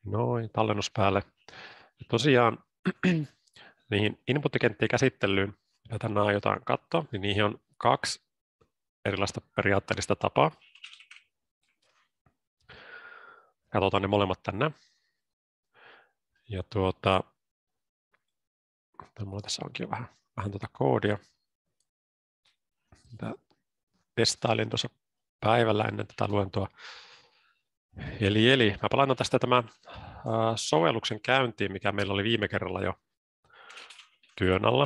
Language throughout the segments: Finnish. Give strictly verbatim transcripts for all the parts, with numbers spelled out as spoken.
Noin, tallennus päälle. Ja tosiaan niihin input-kenttien käsittelyyn, mitä tänään aiotaan katsoa, niin niihin on kaksi erilaista periaatteellista tapaa. Katsotaan ne molemmat tänne. Ja tuota, mulla tässä onkin jo vähän, vähän tuota koodia. Mitä testailin tuossa päivällä ennen tätä luentoa. Eli, eli mä palaan tästä tämän sovelluksen käyntiin, mikä meillä oli viime kerralla jo työn alla.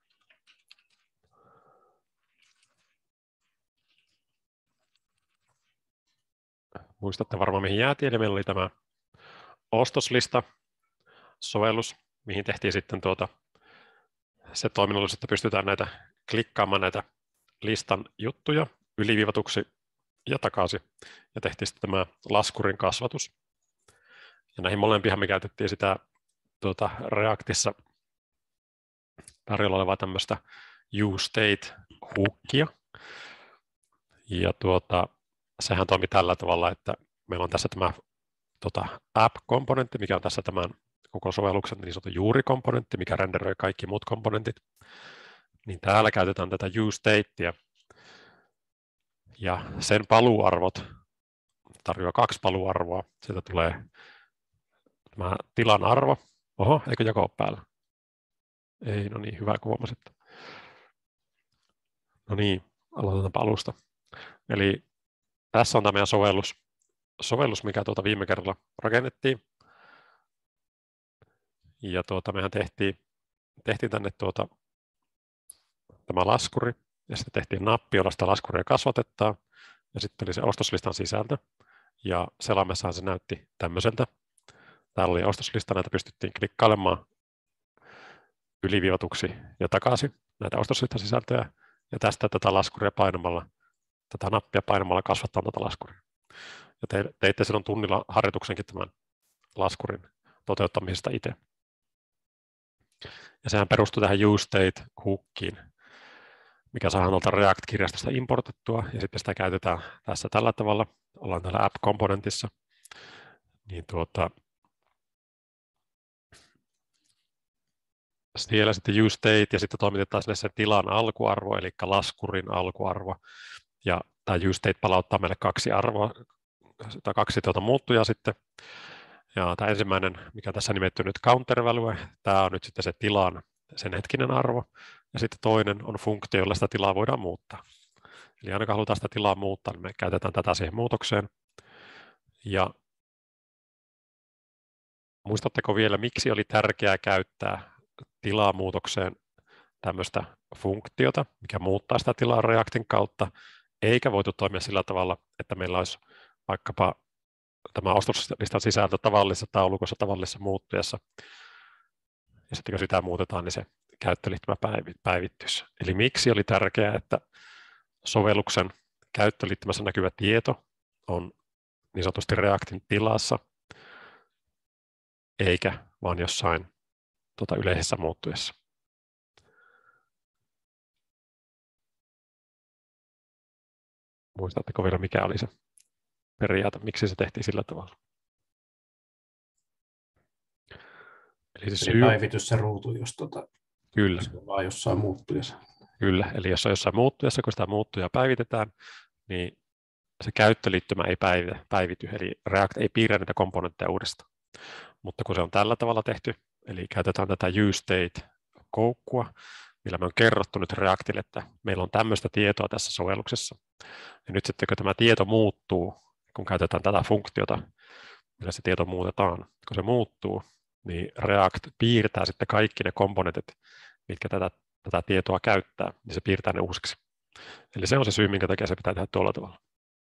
Muistatte varmaan, mihin jäätiin, eli meillä oli tämä ostoslista sovellus, mihin tehtiin sitten tuota, se toiminnallisuus, että pystytään näitä klikkaamaan näitä listan juttuja yliviivatuksi ja takaisin. Ja tehtiin sitten tämä laskurin kasvatus. Ja näihin molempiin me käytettiin sitä tuota, Reactissa tarjolla olevaa tämmöistä useState-hookia. Ja tuota, sehän toimi tällä tavalla, että meillä on tässä tämä tuota, app-komponentti, mikä on tässä tämän koko sovelluksen niin sanottu juurikomponentti, mikä renderöi kaikki muut komponentit. Niin täällä käytetään tätä useStatea. Ja sen paluuarvot tarjoaa kaksi paluuarvoa. Sieltä tulee tämä tilan arvo. Oho, eikö jako ole päällä? Ei, no niin, hyvä kun huomasit. No niin, aloitetaan alusta. Eli tässä on tämä meidän sovellus, sovellus mikä tuota viime kerralla rakennettiin. Ja tuota, mehän tehtiin, tehtiin tänne tuota, tämä laskuri, ja sitten tehtiin nappi, jolla sitä laskuria kasvatetaan, ja sitten oli se ostoslistan sisältö, ja selaimessahan se näytti tämmöiseltä. Täällä oli ostoslista, näitä pystyttiin klikkailemaan yliviivatuksi ja takaisin, näitä ostoslistan sisältöjä, ja tästä tätä laskuria painamalla, tätä nappia painamalla kasvattaa tätä laskuria. Ja te, teitte silloin tunnilla harjoituksenkin tämän laskurin toteuttamisesta itse. Ja sehän perustuu tähän useState-hookiin, mikä saadaan tuolta React-kirjastosta importettua, ja sitten sitä käytetään tässä tällä tavalla. Ollaan täällä app-komponentissa. Niin tuota, siellä sitten useState, ja sitten toimitetaan sinne sen tilan alkuarvo, eli laskurin alkuarvo. Ja tämä useState palauttaa meille kaksi arvoa, tai kaksi tuota muuttujaa sitten. Ja tämä ensimmäinen, mikä tässä nimetty nyt counter value, tämä on nyt sitten se tilan sen hetkinen arvo. Ja sitten toinen on funktio, jolla sitä tilaa voidaan muuttaa. Eli aina kun halutaan sitä tilaa muuttaa, niin me käytetään tätä siihen muutokseen. Ja muistatteko vielä, miksi oli tärkeää käyttää tilaa muutokseen tämmöistä funktiota, mikä muuttaa sitä tilaa Reactin kautta, eikä voitu toimia sillä tavalla, että meillä olisi vaikkapa tämä ostoslistan sisältö tavallisessa taulukossa, tavallisessa muuttujassa. Ja sitten kun sitä muutetaan, niin se käyttöliittymä päivittyisi. Eli miksi oli tärkeää, että sovelluksen käyttöliittymässä näkyvä tieto on niin sanotusti Reactin tilassa, eikä vaan jossain tuota, yleisessä muuttujassa. Muistatteko vielä, mikä oli se periaate, miksi se tehtiin sillä tavalla? Eli, se Eli päivitys se ruutu, jos tota, Kyllä. Se on vaan jossain muuttujassa. Kyllä, eli jos on jossain muuttujassa, kun sitä muuttujaa päivitetään, niin se käyttöliittymä ei päivity, eli React ei piirrä niitä komponentteja uudestaan. Mutta kun se on tällä tavalla tehty, eli käytetään tätä useState-koukkua, millä me on kerrottu nyt Reactille, että meillä on tämmöistä tietoa tässä sovelluksessa. Ja nyt sitten kun tämä tieto muuttuu, kun käytetään tätä funktiota, millä se tieto muutetaan, kun se muuttuu, niin React piirtää sitten kaikki ne komponentit, mitkä tätä, tätä tietoa käyttää, niin se piirtää ne uusiksi. Eli se on se syy, minkä takia se pitää tehdä tuolla tavalla.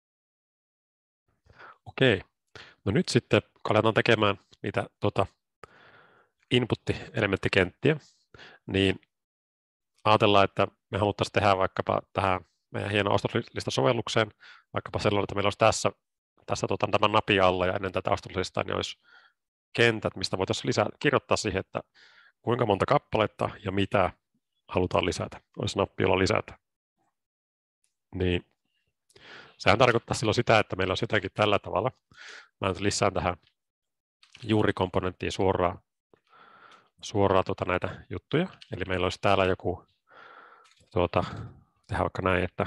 Okei, no nyt sitten kun aletaan tekemään niitä tuota, input-elementtikenttiä, niin ajatellaan, että me haluttaisiin tehdä vaikkapa tähän meidän hieno ostoslistasovellukseen, vaikkapa sellainen, että meillä olisi tässä, tässä tuota, tämän napin alla ja ennen tätä ostoslistaa niin olisi kentät, mistä voitaisiin lisää, kirjoittaa siihen, että kuinka monta kappaletta ja mitä halutaan lisätä. Olisi nappi, jolla lisätä. Niin sehän tarkoittaa silloin sitä, että meillä olisi jotenkin tällä tavalla. Mä nyt lisään tähän juurikomponenttiin suoraan, suoraan tuota näitä juttuja. Eli meillä olisi täällä joku, tuota, tehdään vaikka näin, että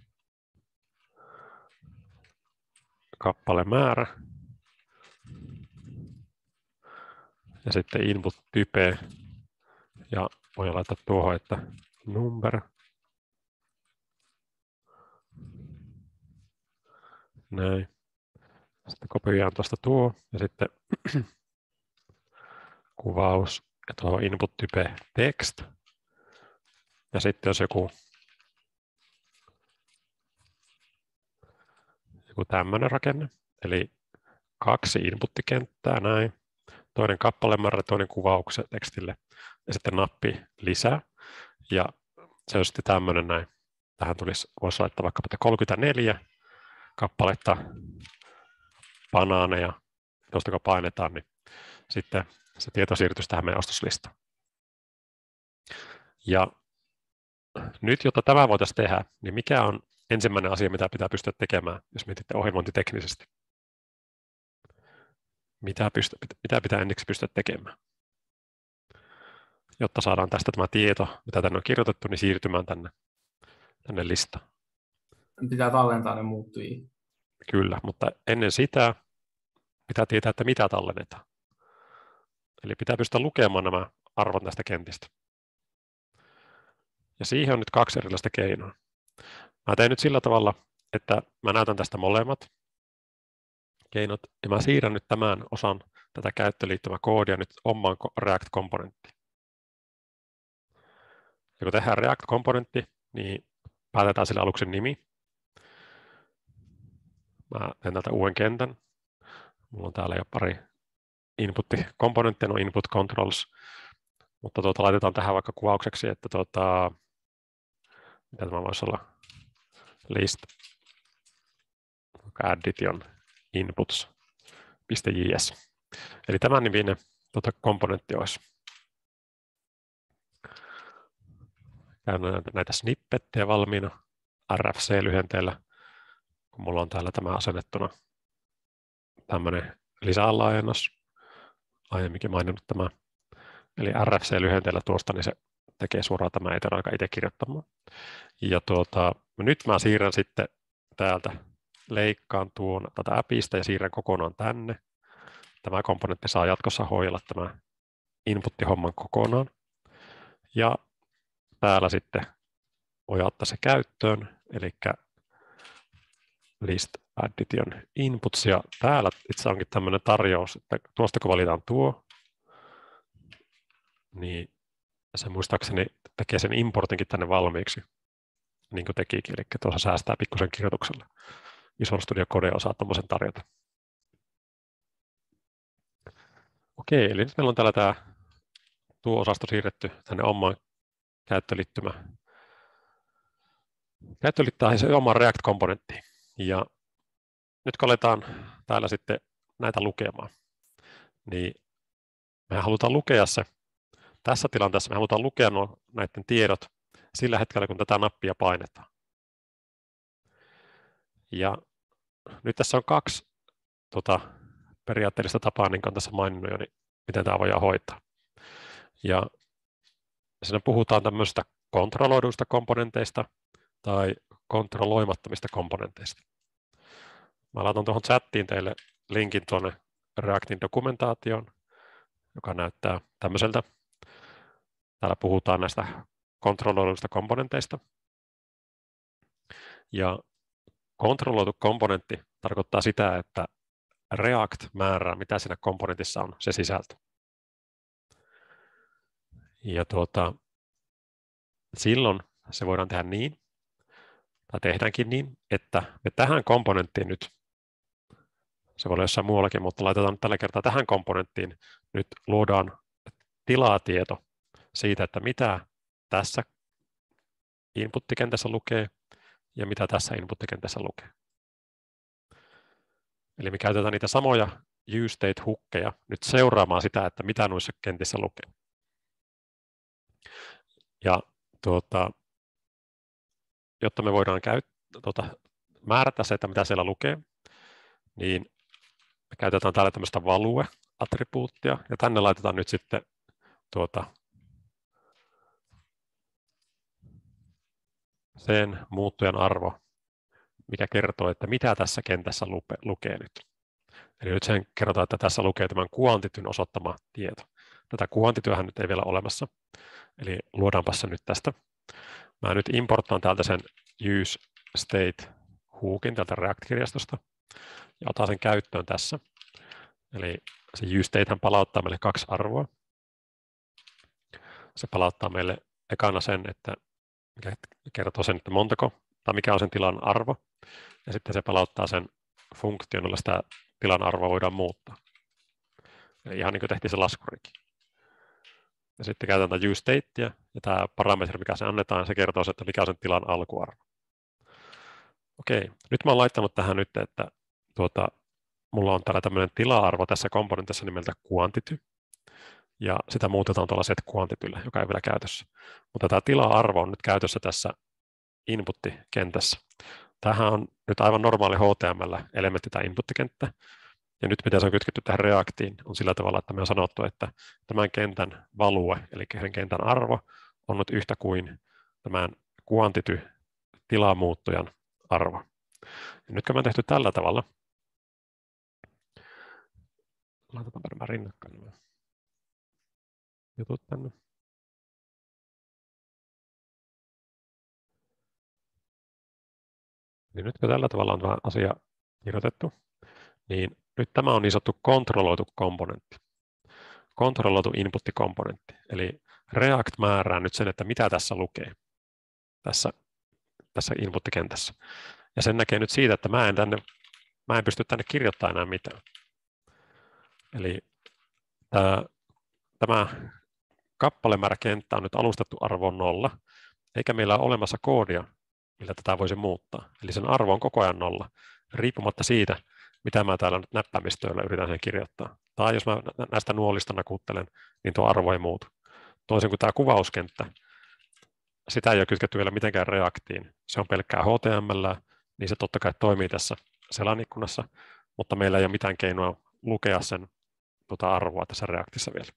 kappalemäärä ja sitten input type ja voi laittaa tuohon, että number. Näin. Sitten kopioidaan tuosta tuo ja sitten kuvaus ja tuohon input type text. Ja sitten jos joku, joku tämmöinen rakenne, eli kaksi inputtikenttää näin, toinen kappalemäärä, toinen kuvauksen tekstille ja sitten nappi lisää. Ja se on sitten tämmöinen näin. Tähän tulisi, voisi laittaa vaikka kolmekymmentäneljä kappaletta banaaneja, tuosta kun painetaan, niin sitten se tieto siirtyisi tähän meidän ostoslistaan. Ja nyt, jotta tämä voitaisiin tehdä, niin mikä on ensimmäinen asia, mitä pitää pystyä tekemään, jos mietitte ohjelmointiteknisesti? Mitä, pystyä, mitä pitää ensiksi pystyä tekemään? Jotta saadaan tästä tämä tieto, mitä tänne on kirjoitettu, niin siirtymään tänne, tänne listaan. Pitää tallentaa ne muuttujia. Kyllä, mutta ennen sitä pitää tietää, että mitä tallennetaan. Eli pitää pystyä lukemaan nämä arvot näistä kentistä. Ja siihen on nyt kaksi erilaista keinoa. Mä teen nyt sillä tavalla, että mä näytän tästä molemmat keinot, ja mä siirrän nyt tämän osan tätä käyttöliittymäkoodia nyt omaan React-komponenttiin. Ja kun tehdään React-komponentti, niin päätetään sille aluksen nimi. Mä teen täältä uuden kentän. Mulla on täällä jo pari input-komponenttia, no input controls, mutta tuota, laitetaan tähän vaikka kuvaukseksi, että tuota, mitä tämä voisi olla, list addition inputs.js. Eli tämän niminen tuota, komponentti olisi. Käyn näitä snippettejä valmiina R F C-lyhenteellä, kun mulla on täällä tämä asennettuna tämmöinen lisälaajennus, aiemminkin maininnut tämä. Eli R F C-lyhenteellä tuosta, niin se tekee suoraan tämä, ei tarvitse itse kirjoittamaan. Ja tuota, nyt mä siirrän sitten täältä, leikkaan tuon tätä appista ja siirrän kokonaan tänne. Tämä komponentti saa jatkossa hoidella tämä inputti-homman kokonaan. Ja täällä sitten voi ottaa se käyttöön, eli list addition inputs, ja täällä itse onkin tämmöinen tarjous, että tuosta kun valitaan tuo, niin se muistaakseni tekee sen importinkin tänne valmiiksi, niin kuin tekikin, eli tuossa säästää pikkusen kirjoituksella. Visual Studio Code osaa tuommoisen tarjota. Okei, eli nyt meillä on täällä tämä tuo osasto siirretty tänne omaan käyttöliittymä. Käyttöliittää se omaan React-komponenttiin. Ja nyt kun aletaan täällä sitten näitä lukemaan, niin me halutaan lukea se, tässä tilanteessa me halutaan lukea nuo näiden tiedot sillä hetkellä, kun tätä nappia painetaan. Ja nyt tässä on kaksi tota, periaatteellista tapaa, niin kuin on tässä maininnut jo, niin miten tämä voidaan hoitaa. Ja siinä puhutaan tämmöisistä kontrolloiduista komponenteista tai kontrolloimattomista komponenteista. Mä laitan tuohon chattiin teille linkin tuonne Reactin dokumentaatioon, joka näyttää tämmöiseltä. Täällä puhutaan näistä kontrolloiduista komponenteista. Ja kontrolloitu komponentti tarkoittaa sitä, että React määrää, mitä siinä komponentissa on, se sisältö. Ja tuota, silloin se voidaan tehdä niin, tai tehdäänkin niin, että me tähän komponenttiin nyt, se voi olla jossain muuallakin, mutta laitetaan nyt tällä kertaa tähän komponenttiin, nyt luodaan tilatieto siitä, että mitä tässä inputtikentässä lukee ja mitä tässä inputtikentässä lukee. Eli me käytetään niitä samoja useState-hukkeja nyt seuraamaan sitä, että mitä noissa kentissä lukee. Ja tuota, jotta me voidaan käyt- tuota, määrätä se, että mitä siellä lukee, niin me käytetään täällä tämmöistä value attribuuttia, ja tänne laitetaan nyt sitten tuota, sen muuttujan arvo, mikä kertoo, että mitä tässä kentässä lukee nyt. Eli nyt sen kerrotaan, että tässä lukee tämän quantityn osoittama tieto. Tätä quantityähän nyt ei vielä olemassa, eli luodaanpa se nyt tästä. Mä nyt importtaan täältä sen use state hookin täältä React-kirjastosta ja otan sen käyttöön tässä. Eli se use state palauttaa meille kaksi arvoa. Se palauttaa meille ekana sen, että mikä kertoo sen, että montako tai mikä on sen tilan arvo. Ja sitten se palauttaa sen funktion, jolla sitä tilan arvoa voidaan muuttaa. Eli ihan niin kuin tehtiin se laskurikin. Ja sitten käytetään tätä use statea, ja tämä parametri, mikä se annetaan, se kertoo, että mikä on sen tilan alkuarvo. Okei, nyt mä oon laittanut tähän nyt, että tuota, mulla on täällä tämmöinen tila-arvo tässä komponentissa nimeltä quantity, ja sitä muutetaan tuolla set quantityllä, joka ei vielä käytössä. Mutta tämä tila-arvo on nyt käytössä tässä input-kentässä. Tämähän on nyt aivan normaali H T M L-elementti tämä input-kenttä, ja nyt miten se on kytketty tähän Reactiin, on sillä tavalla, että me on sanottu, että tämän kentän value, eli sen kentän arvo, on nyt yhtä kuin tämän quantity-tilamuuttujan arvo. Ja nyt kun me on tehty tällä tavalla, laitetaan nämä rinnakkain nämä jutut tänne. Eli nyt kun tällä tavalla on tämä asia kirjoitettu, niin nyt tämä on niin sanottu kontrolloitu komponentti. Kontrolloitu input-komponentti. Eli React määrää nyt sen, että mitä tässä lukee tässä, tässä input-kentässä. Ja sen näkee nyt siitä, että mä en, tänne, mä en pysty tänne kirjoittamaan enää mitään. Eli tämä, tämä kappalemääräkenttä on nyt alustettu arvoon nolla, eikä meillä ole olemassa koodia, millä tätä voisi muuttaa. Eli sen arvo on koko ajan nolla, riippumatta siitä, mitä mä täällä nyt näppäimistöillä yritän sen kirjoittaa. Tai jos mä näistä nuolista nakuttelen, niin tuo arvo ei muutu. Toisin kuin tämä kuvauskenttä, sitä ei ole kytketty vielä mitenkään Reactiin. Se on pelkkää H T M L, niin se totta kai toimii tässä selanikkunassa, mutta meillä ei ole mitään keinoa lukea sen tuota arvoa tässä Reactissa vielä.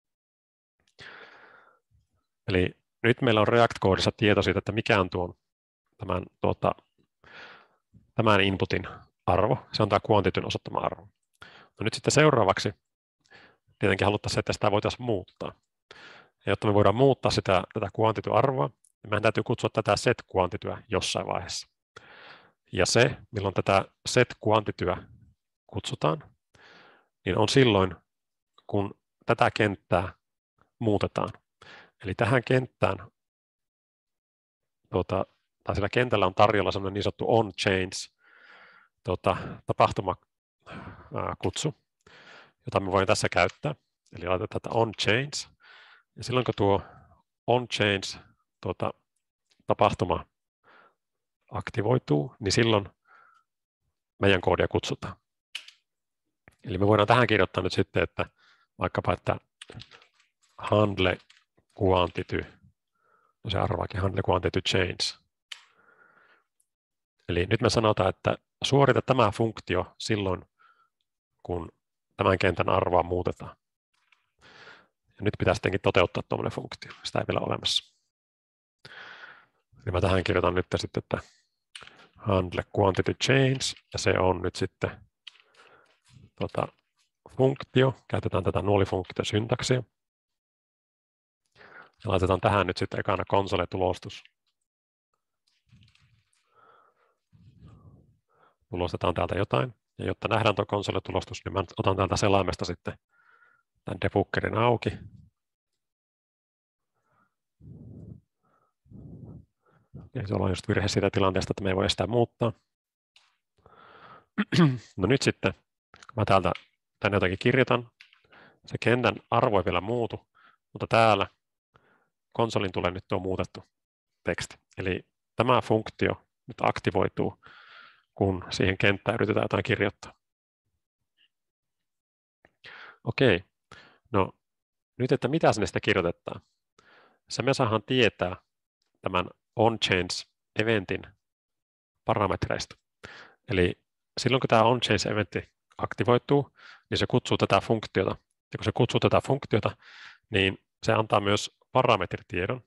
Eli nyt meillä on React-koodissa tieto siitä, että mikä on tuon, tämän, tuota, tämän inputin arvo. Se on tämä quantityn osoittama arvo. No nyt sitten seuraavaksi tietenkin haluttaisiin, että sitä voitaisiin muuttaa. Ja jotta me voidaan muuttaa sitä, tätä quantity-arvoa, niin meidän täytyy kutsua tätä set quantityä jossain vaiheessa. Ja se, milloin tätä set quantityä kutsutaan, niin on silloin, kun tätä kenttää muutetaan. Eli tähän kenttään, tuota, tai sillä kentällä on tarjolla sellainen niin sanottu onChange tuota, tapahtumakutsu, jota me voimme tässä käyttää. Eli laitetaan tätä onChange. Ja silloin kun tuo onChange tuota, tapahtuma aktivoituu, niin silloin meidän koodia kutsutaan. Eli me voidaan tähän kirjoittaa nyt sitten, että vaikkapa, että handle quantity, no se arvaakin handle quantity change. Eli nyt me sanotaan, että suorita tämä funktio silloin, kun tämän kentän arvoa muutetaan. Ja nyt pitää sittenkin toteuttaa tuommoinen funktio, sitä ei vielä olemassa. Eli mä tähän kirjoitan nyt sitten, että handle quantity change, ja se on nyt sitten tota, funktio, käytetään tätä nuolifunktio syntaksia. Ja laitetaan tähän nyt sitten ekana konsole-tulostus. Tulostetaan täältä jotain, ja jotta nähdään tuo konsole-tulostus, niin mä otan täältä selaimesta sitten tämän debuggerin auki. Ja se on just virhe siitä tilanteesta, että me ei voi sitä muuttaa. No nyt sitten, kun mä täältä tänne jotakin kirjoitan, se kentän arvo ei vielä muutu, mutta täällä konsolin tulee nyt tuo muutettu teksti. Eli tämä funktio nyt aktivoituu, kun siihen kenttään yritetään jotain kirjoittaa. Okei, no nyt, että mitä sinne sitä kirjoitetaan. Se me saadaan tietää tämän onChange-eventin parametreista. Eli silloin kun tämä onChange-eventti aktivoituu, niin se kutsuu tätä funktiota. Ja kun se kutsuu tätä funktiota, niin se antaa myös parametritiedon.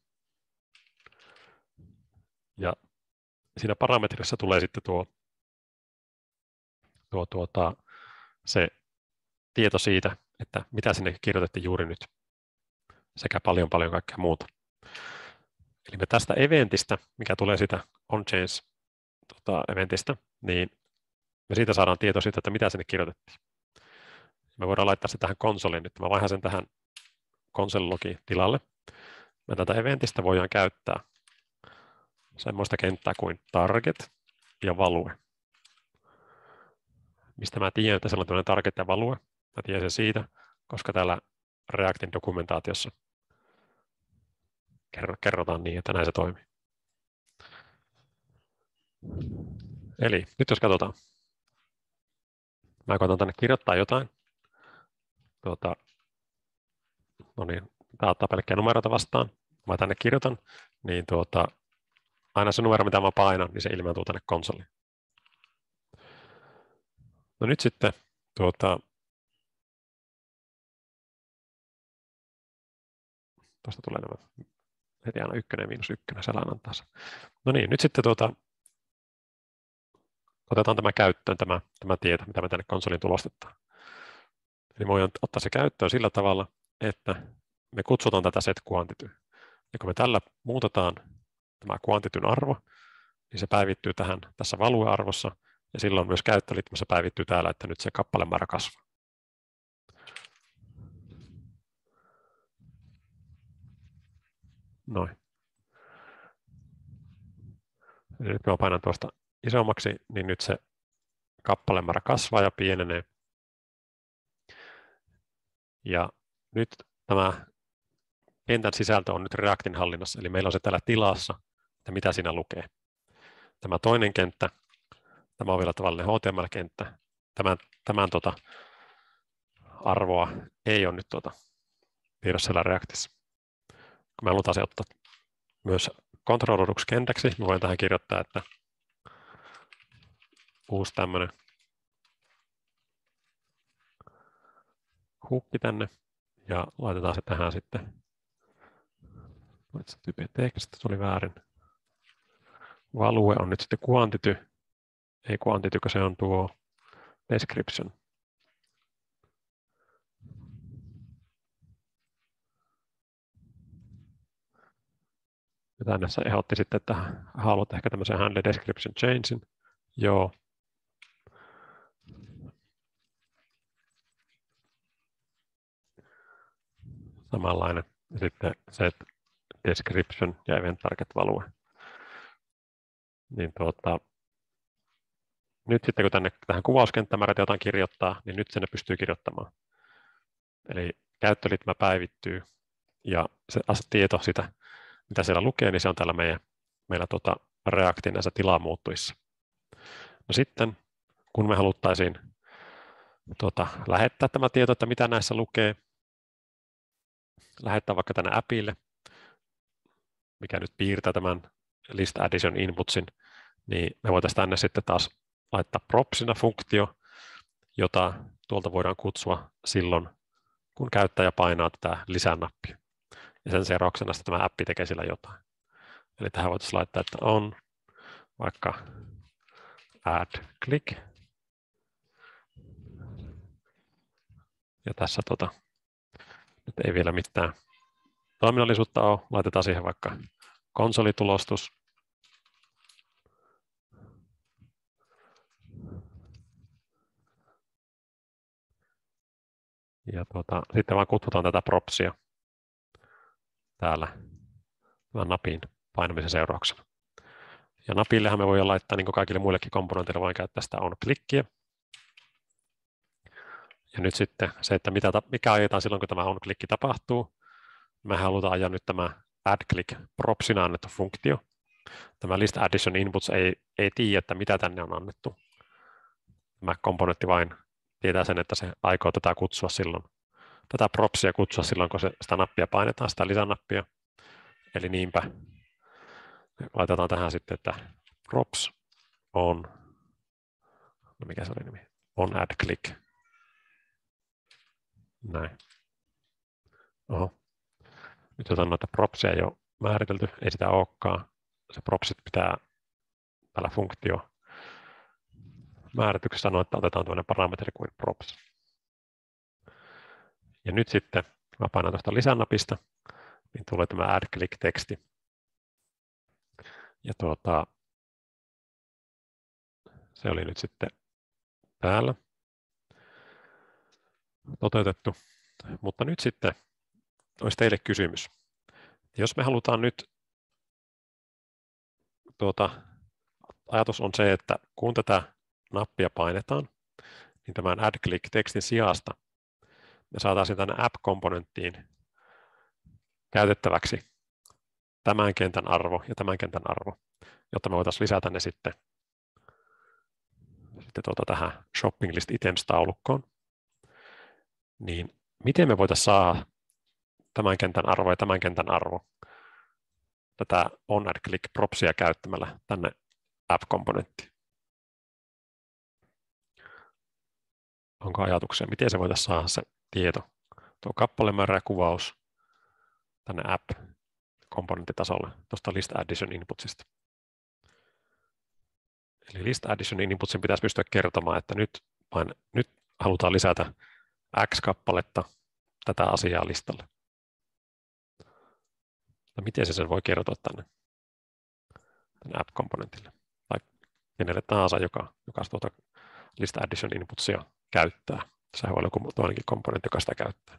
Ja siinä parametrissa tulee sitten tuo, tuo tuota, se tieto siitä, että mitä sinne kirjoitettiin juuri nyt, sekä paljon paljon kaikkea muuta. Eli me tästä eventistä, mikä tulee sitä onChange tota, eventistä, niin me siitä saadaan tieto siitä, että mitä sinne kirjoitettiin. Me voidaan laittaa se tähän konsoliin nyt. Mä vaihan sen tähän console-logi-tilalle. Me tätä eventistä voidaan käyttää semmoista kenttää kuin target ja value. Mistä mä tiedän, että siellä on tämmöinen target ja value? Mä tiedän sen siitä, koska täällä Reactin dokumentaatiossa kerrotaan niin, että näin se toimii. Eli nyt jos katsotaan. Mä koitan tänne kirjoittaa jotain. Tuota, no niin, tämä ottaa pelkkiä numeroita vastaan. Mä tänne kirjoitan, niin tuota, aina se numero, mitä mä painan, niin se ilmaantuu tänne konsoliin. No nyt sitten tuota, tuosta tulee nämä heti aina ykkönen miinus ykkönen, selän antaa se. No niin, nyt sitten tuota, otetaan tämä käyttöön, tämä, tämä tieto, mitä me tänne konsoliin tulostetaan. Eli voidaan ottaa se käyttöön sillä tavalla, että me kutsutaan tätä set quantity. Ja kun me tällä muutetaan tämä quantityn arvo, niin se päivittyy tähän tässä value-arvossa, ja silloin myös käyttöliittymässä päivittyy täällä, että nyt se kappalemäärä kasvaa. Noin. Ja nyt mä painan tuosta isommaksi, niin nyt se kappalemäärä kasvaa ja pienenee. Ja nyt tämä kentän sisältö on nyt Reactin hallinnassa, eli meillä on se täällä tilassa, että mitä siinä lukee. Tämä toinen kenttä, tämä on vielä tavallinen H T M L-kenttä, tämän, tämän tota, arvoa ei ole nyt tuota, tiedossa siellä Reactissa. Kun me halutaan se ottaa myös kontrolloiduksi kentäksi, me voin tähän kirjoittaa, että uusi tämmöinen hukki tänne ja laitetaan se tähän sitten. Se tyyppi teksti tuli väärin. Value on nyt sitten quantity, ei quantity, kun se on tuo description. Ja tänne se ehdotti sitten, että haluat ehkä tämmöisen handle description changein. Joo. Samanlainen. Ja sitten set description ja event target value. Niin tuota, nyt sitten kun tänne tähän kuvauskenttään mä jotain kirjoittaa, niin nyt sen pystyy kirjoittamaan. Eli käyttöliittymä päivittyy ja se tieto sitä, mitä siellä lukee, niin se on täällä meidän, meillä tuota Reactin näissä tilamuuttujissa. No sitten, kun me haluttaisiin tuota, lähettää tämä tieto, että mitä näissä lukee, lähettää vaikka tänne appille, mikä nyt piirtää tämän list addition inputsin, niin me voitaisiin tänne sitten taas laittaa propsina funktio, jota tuolta voidaan kutsua silloin, kun käyttäjä painaa tätä lisänappia. Ja sen seurauksena sitten tämä appi tekee sillä jotain. Eli tähän voitaisiin laittaa, että on vaikka add click. Ja tässä tota, nyt ei vielä mitään toiminnallisuutta ole. Laitetaan siihen vaikka konsolitulostus. Ja tuota, sitten vaan kutsutaan tätä propsia täällä tämän napin painamisen seurauksena. Ja napillehan me voidaan laittaa niin kuin kaikille muillekin komponenteille vain käyttää sitä on-klikkiä. Ja nyt sitten se, että mitä, mikä ajetaan silloin, kun tämä on-klikki tapahtuu. Me halutaan ajaa nyt tämä add-click propsina annettu funktio. Tämä list addition inputs ei, ei tiedä, että mitä tänne on annettu. Tämä komponentti vain tietää sen, että se aikoo tätä kutsua silloin. Tätä propsia kutsua silloin, kun se, sitä nappia painetaan, sitä lisänappia. Eli niinpä laitetaan tähän sitten, että props on, no mikä se oli nimi, on add click. Näin. Oho. Nyt jotain noita propsia ei ole määritelty, ei sitä olekaan. Se propsit pitää tällä funktio määrityksessä sanoa, että otetaan tuollainen parametri kuin props. Ja nyt sitten, mä painan tuosta lisänapista, niin tulee tämä add click teksti. Ja tuota, se oli nyt sitten täällä toteutettu. Mutta nyt sitten olisi teille kysymys. Jos me halutaan nyt, tuota, ajatus on se, että kun tätä nappia painetaan, niin tämän add click tekstin sijasta me saataisiin tänne app-komponenttiin käytettäväksi tämän kentän arvo ja tämän kentän arvo, jotta me voitaisiin lisätä ne sitten, sitten tuota tähän shopping list items-taulukkoon. Niin miten me voitaisiin saada tämän kentän arvo ja tämän kentän arvo tätä on add click propsia käyttämällä tänne app-komponenttiin? Onko ajatuksia, miten se voitaisiin saada se tieto, tuo kappalemäärä ja kuvaus tänne app-komponenttitasolle tuosta list addition inputsista? Eli list addition inputsin pitäisi pystyä kertomaan, että nyt, vain, nyt halutaan lisätä X kappaletta tätä asiaa listalle. No miten se sen voi kertoa tänne, tänne app-komponentille tai kenelle tahansa, joka, joka tuota list addition inputsia käyttää. Se voi olla joku toinenkin komponentti, joka sitä käyttää.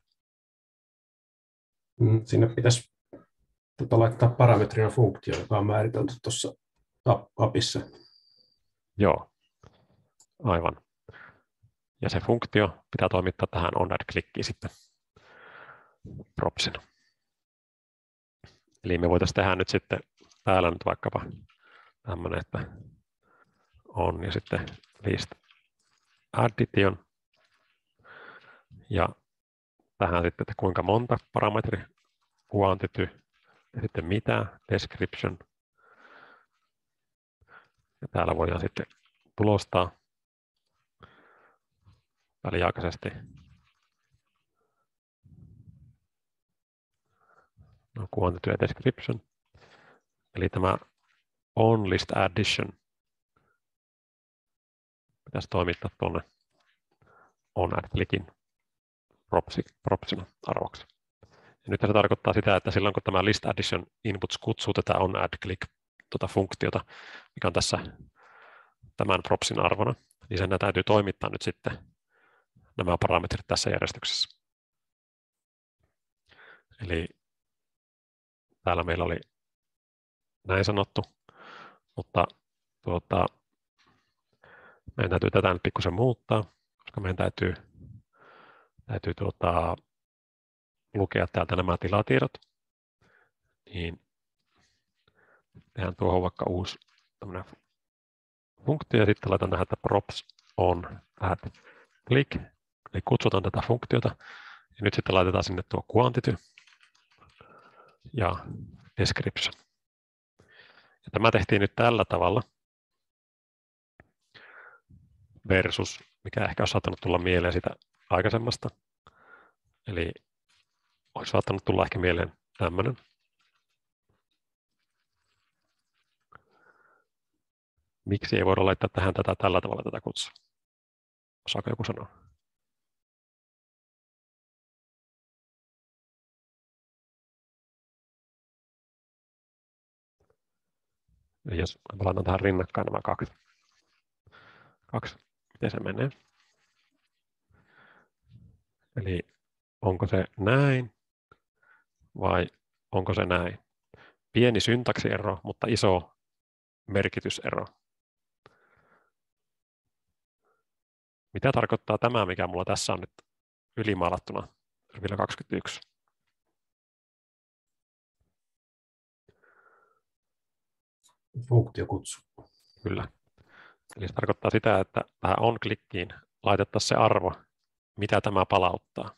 Sinne pitäisi tota, laittaa parametrina funktio, joka on määritelty tuossa appissa. Joo, aivan. Ja se funktio pitää toimittaa tähän onAdd-klikkiin sitten propsina. Eli me voitaisiin tehdä nyt sitten täällä nyt vaikkapa tämmöinen, että on ja sitten list addition. Ja tähän sitten, että kuinka monta parametri, quantity ja sitten mitä, description. Ja täällä voidaan sitten tulostaa väliaikaisesti no, quantity ja description. Eli tämä on list addition pitäisi toimittaa tuonne on add clickin propsina arvoksi. Ja nyt se tarkoittaa sitä, että silloin kun tämä list addition inputs kutsuu tätä on add click tuota funktiota, mikä on tässä tämän propsin arvona, niin sen täytyy toimittaa nyt sitten nämä parametrit tässä järjestyksessä. Eli täällä meillä oli näin sanottu, mutta tuota, meidän täytyy tätä nyt pikkusen muuttaa, koska meidän täytyy, täytyy tuota, lukea täältä nämä tilatiedot. Niin tehdään tuohon vaikka uusi funktio ja sitten laitan tähän, että props on add click, eli kutsutaan tätä funktiota. Ja nyt sitten laitetaan sinne tuo quantity ja description. Ja tämä tehtiin nyt tällä tavalla versus, mikä ehkä olisi saattanut tulla mieleen sitä aikaisemmasta. Eli olisi saattanut tulla ehkä mieleen tämmöinen. Miksi ei voida laittaa tähän tätä tällä tavalla tätä kutsua? Osaako joku sanoa? Eli jos laitan tähän rinnakkain nämä kaksi. kaksi. Miten se menee? Eli onko se näin vai onko se näin? Pieni syntaksiero, mutta iso merkitysero. Mitä tarkoittaa tämä, mikä mulla tässä on nyt ylimaalattuna vielä kaksikymmentäyksi? Funktiokutsu. Kyllä. Eli se tarkoittaa sitä, että tähän on-klikkiin laitettaisiin se arvo, mitä tämä palauttaa.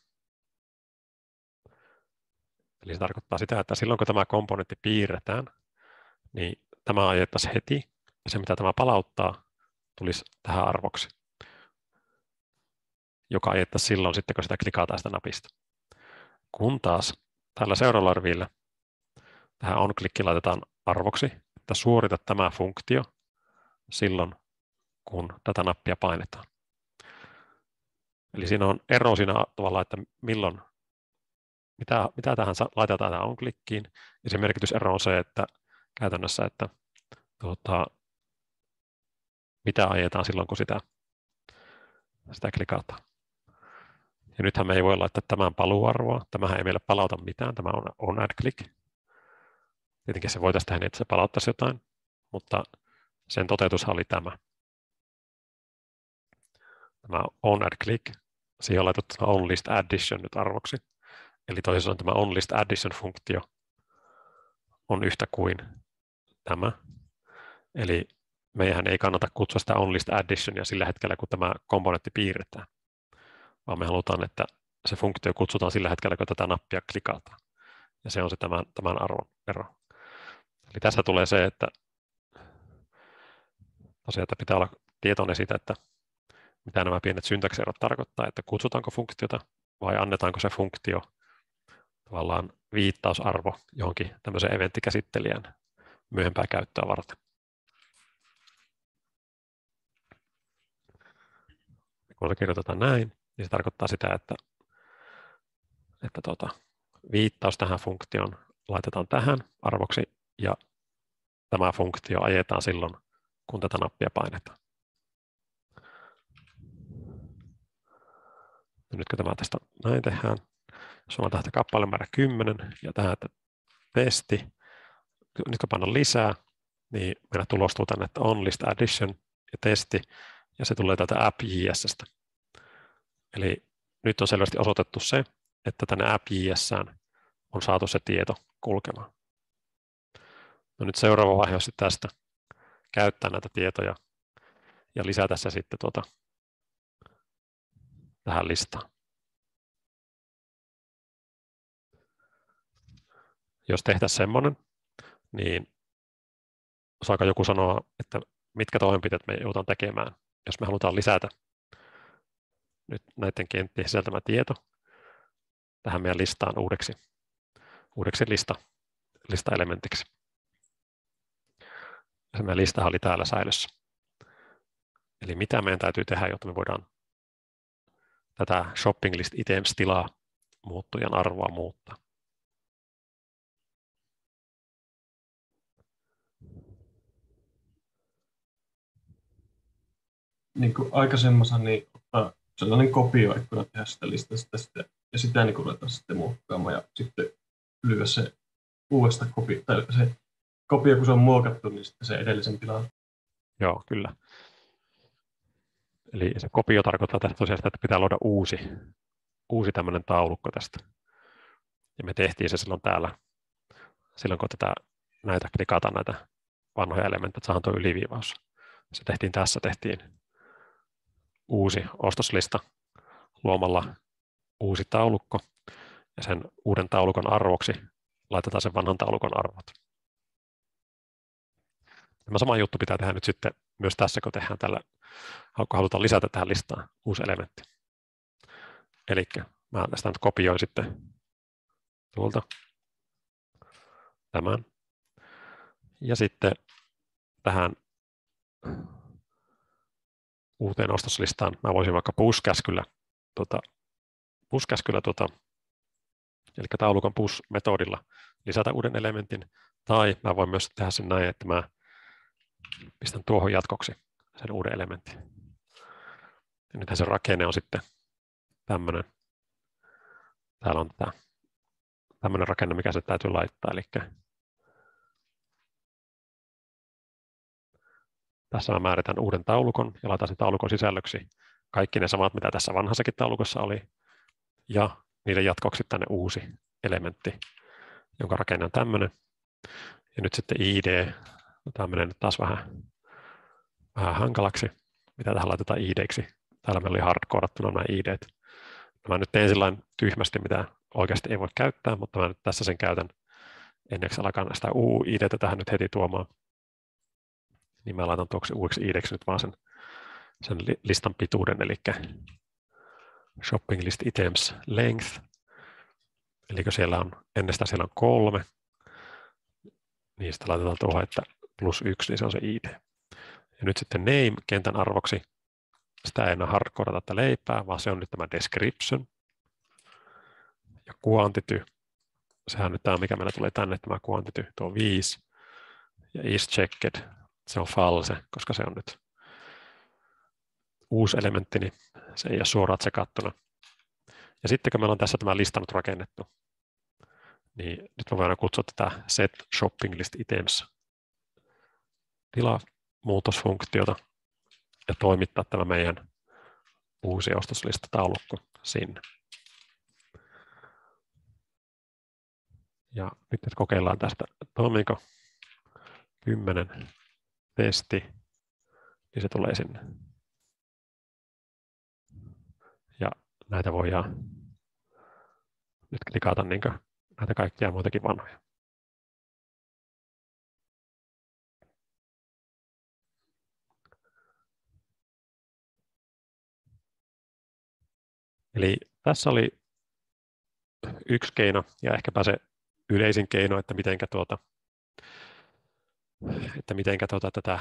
Eli se tarkoittaa sitä, että silloin kun tämä komponentti piirretään, niin tämä ajettaisiin heti, ja se mitä tämä palauttaa, tulisi tähän arvoksi. joka ajettaisiin silloin sitten, kun sitä klikataan sitä napista. Kun taas tällä seuraavalla arvilla tähän onClick laitetaan arvoksi, että suorita tämä funktio silloin, kun tätä nappia painetaan. Eli siinä on ero siinä tavalla, että milloin, mitä, mitä tähän laitetaan tähän onClickiin, ja se merkitysero on se, että käytännössä, että tuota, mitä ajetaan silloin, kun sitä, sitä klikataan. Ja nythän me ei voi laittaa tämän paluuarvoa. Tämähän ei meille palauta mitään. Tämä on onAddClick. Tietenkin se voitaisiin tehdä niin, että se palauttaisi jotain, mutta sen toteutushan oli tämä. Tämä onAddClick. Siihen on laitettu onListAddition nyt arvoksi. Eli toisin sanoen tämä onListAddition-funktio on yhtä kuin tämä. Eli meidän ei kannata kutsua sitä onListAdditionia sillä hetkellä, kun tämä komponentti piirretään, vaan me halutaan, että se funktio kutsutaan sillä hetkellä, kun tätä nappia klikataan. Ja se on se tämän, tämän arvon ero. Eli tässä tulee se, että tosiaan että pitää olla tietoinen siitä, että mitä nämä pienet syntaksierot tarkoittaa, että kutsutaanko funktiota vai annetaanko se funktio tavallaan viittausarvo johonkin tämmöisen eventtikäsittelijän myöhempää käyttöä varten. Kun se kirjoitetaan näin, niin se tarkoittaa sitä, että, että tuota, viittaus tähän funktioon laitetaan tähän arvoksi ja tämä funktio ajetaan silloin, kun tätä nappia painetaan. Ja nyt kun tämä tästä näin tehdään, jos on tähän kappalemäärä kymmenen ja tähän että testi, nyt kun pannaan lisää, niin meillä tulostuu tänne, että onListAddition ja testi, ja se tulee täältä app.jsstä. Eli nyt on selvästi osoitettu se, että tänne app.jsään on saatu se tieto kulkemaan. No nyt seuraava vaihe on sitten tästä käyttää näitä tietoja ja lisätä se sitten tuota, tähän listaan. Jos tehtäisiin semmoinen, niin osaako joku sanoa, että mitkä toimenpiteet me joudutaan tekemään, jos me halutaan lisätä nyt näiden kenttien sisältämä tieto tähän meidän listaan uudeksi, uudeksi lista, listaelementiksi. Ja se meidän listahan oli täällä säilössä. Eli mitä meidän täytyy tehdä, jotta me voidaan tätä shopping list items-tilaa muuttujan arvoa muuttaa. Niin kuin aikaisemmassa, niin ottaa sellainen kopioikkuna tehdä sitä listasta sitten, ja sitä niin ruvetaan sitten muokkaamaan ja sitten lyödä se uudesta kopio, tai se kopio, kun se on muokattu, niin sitten se edellisen tilaan. Joo, kyllä. Eli se kopio tarkoittaa tästä tosiaan sitä, että pitää luoda uusi, uusi tämmöinen taulukko tästä. Ja me tehtiin se silloin täällä, silloin kun tätä, näitä klikataan näitä vanhoja elementtejä, että saadaan tuo yliviivaus. Se tehtiin tässä, tehtiin uusi ostoslista luomalla uusi taulukko, ja sen uuden taulukon arvoksi laitetaan sen vanhan taulukon arvot. Tämä sama juttu pitää tehdä nyt sitten myös tässä, kun tehdään tällä, kun halutaan lisätä tähän listaan uusi elementti. Eli mä tästä nyt kopioin sitten tuolta tämän. Ja sitten tähän uuteen ostoslistaan mä voisin vaikka push-käskyllä, tuota, push-käskyllä tuota, eli taulukon push-metodilla lisätä uuden elementin, tai mä voin myös tehdä sen näin, että mä pistän tuohon jatkoksi sen uuden elementin. Ja nythän se rakenne on sitten tämmöinen. Täällä on tämä tämmöinen rakenne, mikä se täytyy laittaa. Eli tässä mä määritän uuden taulukon ja laitan sen taulukon sisällöksi kaikki ne samat, mitä tässä vanhassakin taulukossa oli. Ja niiden jatkoksi tänne uusi elementti, jonka rakenne on tämmöinen. Ja nyt sitten I D. Tämä menee nyt taas vähän, vähän hankalaksi, mitä tähän laitetaan I D-ksi. Täällä meillä oli hardcodattuna nämä I D:t. Mä nyt tein sillain tyhmästi, mitä oikeasti ei voi käyttää, mutta mä nyt tässä sen käytän ennen kuin alkaa sitä U I D:tä tähän nyt heti tuomaan. Niin mä laitan tuoksi uudeksi I D:ksi nyt vaan sen, sen listan pituuden, eli shopping list items length, eli kun siellä on, ennestään siellä on kolme, niin sitten laitetaan tuohon, että plus yksi, niin se on se I D. Ja nyt sitten name kentän arvoksi, sitä ei enää hardcodata tätä leipää, vaan se on nyt tämä description. Ja quantity, sehän nyt tämä, mikä meillä tulee tänne, tämä quantity, tuo viisi. Ja is checked, se on false, koska se on nyt uusi elementti, niin se ei ole suoraan tsekattuna. Ja sitten kun meillä on tässä tämä lista nyt rakennettu, niin nyt me voidaan kutsua tätä set shopping list items tilamuutosfunktiota ja toimittaa tämä meidän uusi ostoslistataulukko sinne. Ja nyt kokeillaan tästä, toimiiko kymmenen testi, niin se tulee sinne. Ja näitä voidaan nyt klikata niin näitä kaikkia muitakin vanhoja. Eli tässä oli yksi keino ja ehkäpä se yleisin keino, että mitenkä tuota, että mitenkä tuota tätä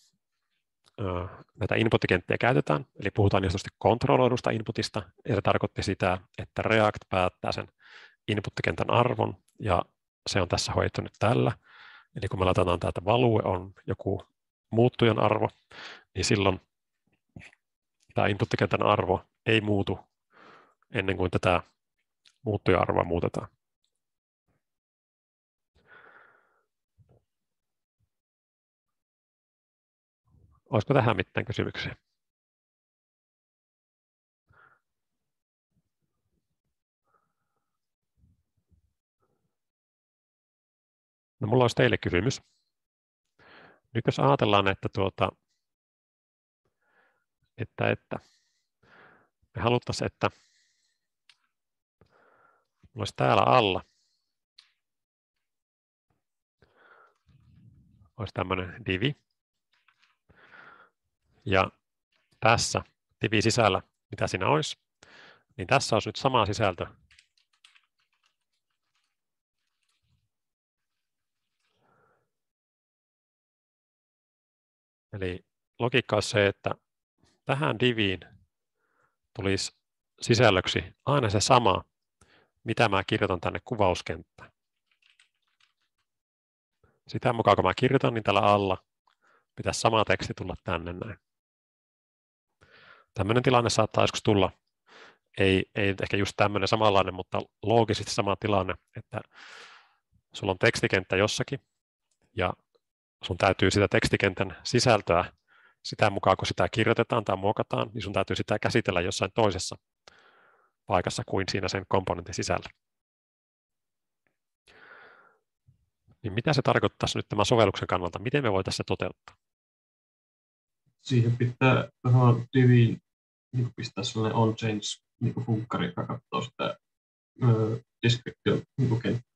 näitä input-kenttiä käytetään, eli puhutaan niin sanotusti kontrolloidusta inputista, ja se tarkoitti sitä, että React päättää sen input-kentän arvon, ja se on tässä hoidettu nyt tällä. Eli kun me laitetaan täältä value on joku muuttujan arvo, niin silloin tämä input-kentän arvo ei muutu ennen kuin tätä muuttujan arvoa muutetaan. Olisiko tähän mitään kysymyksiä? No, mulla olisi teille kysymys. Nyt jos ajatellaan, että, tuota, että, että me haluttaisiin, että olisi täällä alla olisi tämmöinen divi. Ja tässä divi sisällä, mitä siinä olisi, niin tässä olisi nyt sama sisältö. Eli logiikka on se, että tähän diviin tulisi sisällöksi aina se sama, mitä mä kirjoitan tänne kuvauskenttään. Sitä mukaan, kun mä kirjoitan, niin tällä alla pitäisi sama teksti tulla tänne näin. Tämmöinen tilanne saattaa joskus tulla, ei, ei ehkä just tämmöinen samanlainen, mutta loogisesti sama tilanne, että sulla on tekstikenttä jossakin, ja sun täytyy sitä tekstikentän sisältöä, sitä mukaan kun sitä kirjoitetaan tai muokataan, niin sun täytyy sitä käsitellä jossain toisessa paikassa kuin siinä sen komponentin sisällä. Niin mitä se tarkoittaisi nyt tämän sovelluksen kannalta? Miten me voitaisiin se toteuttaa? Siihen pitää tuohon diviin niin pistää sellainen onChange-funkkari, niin joka katsoo sitä ö, description niin kenttää.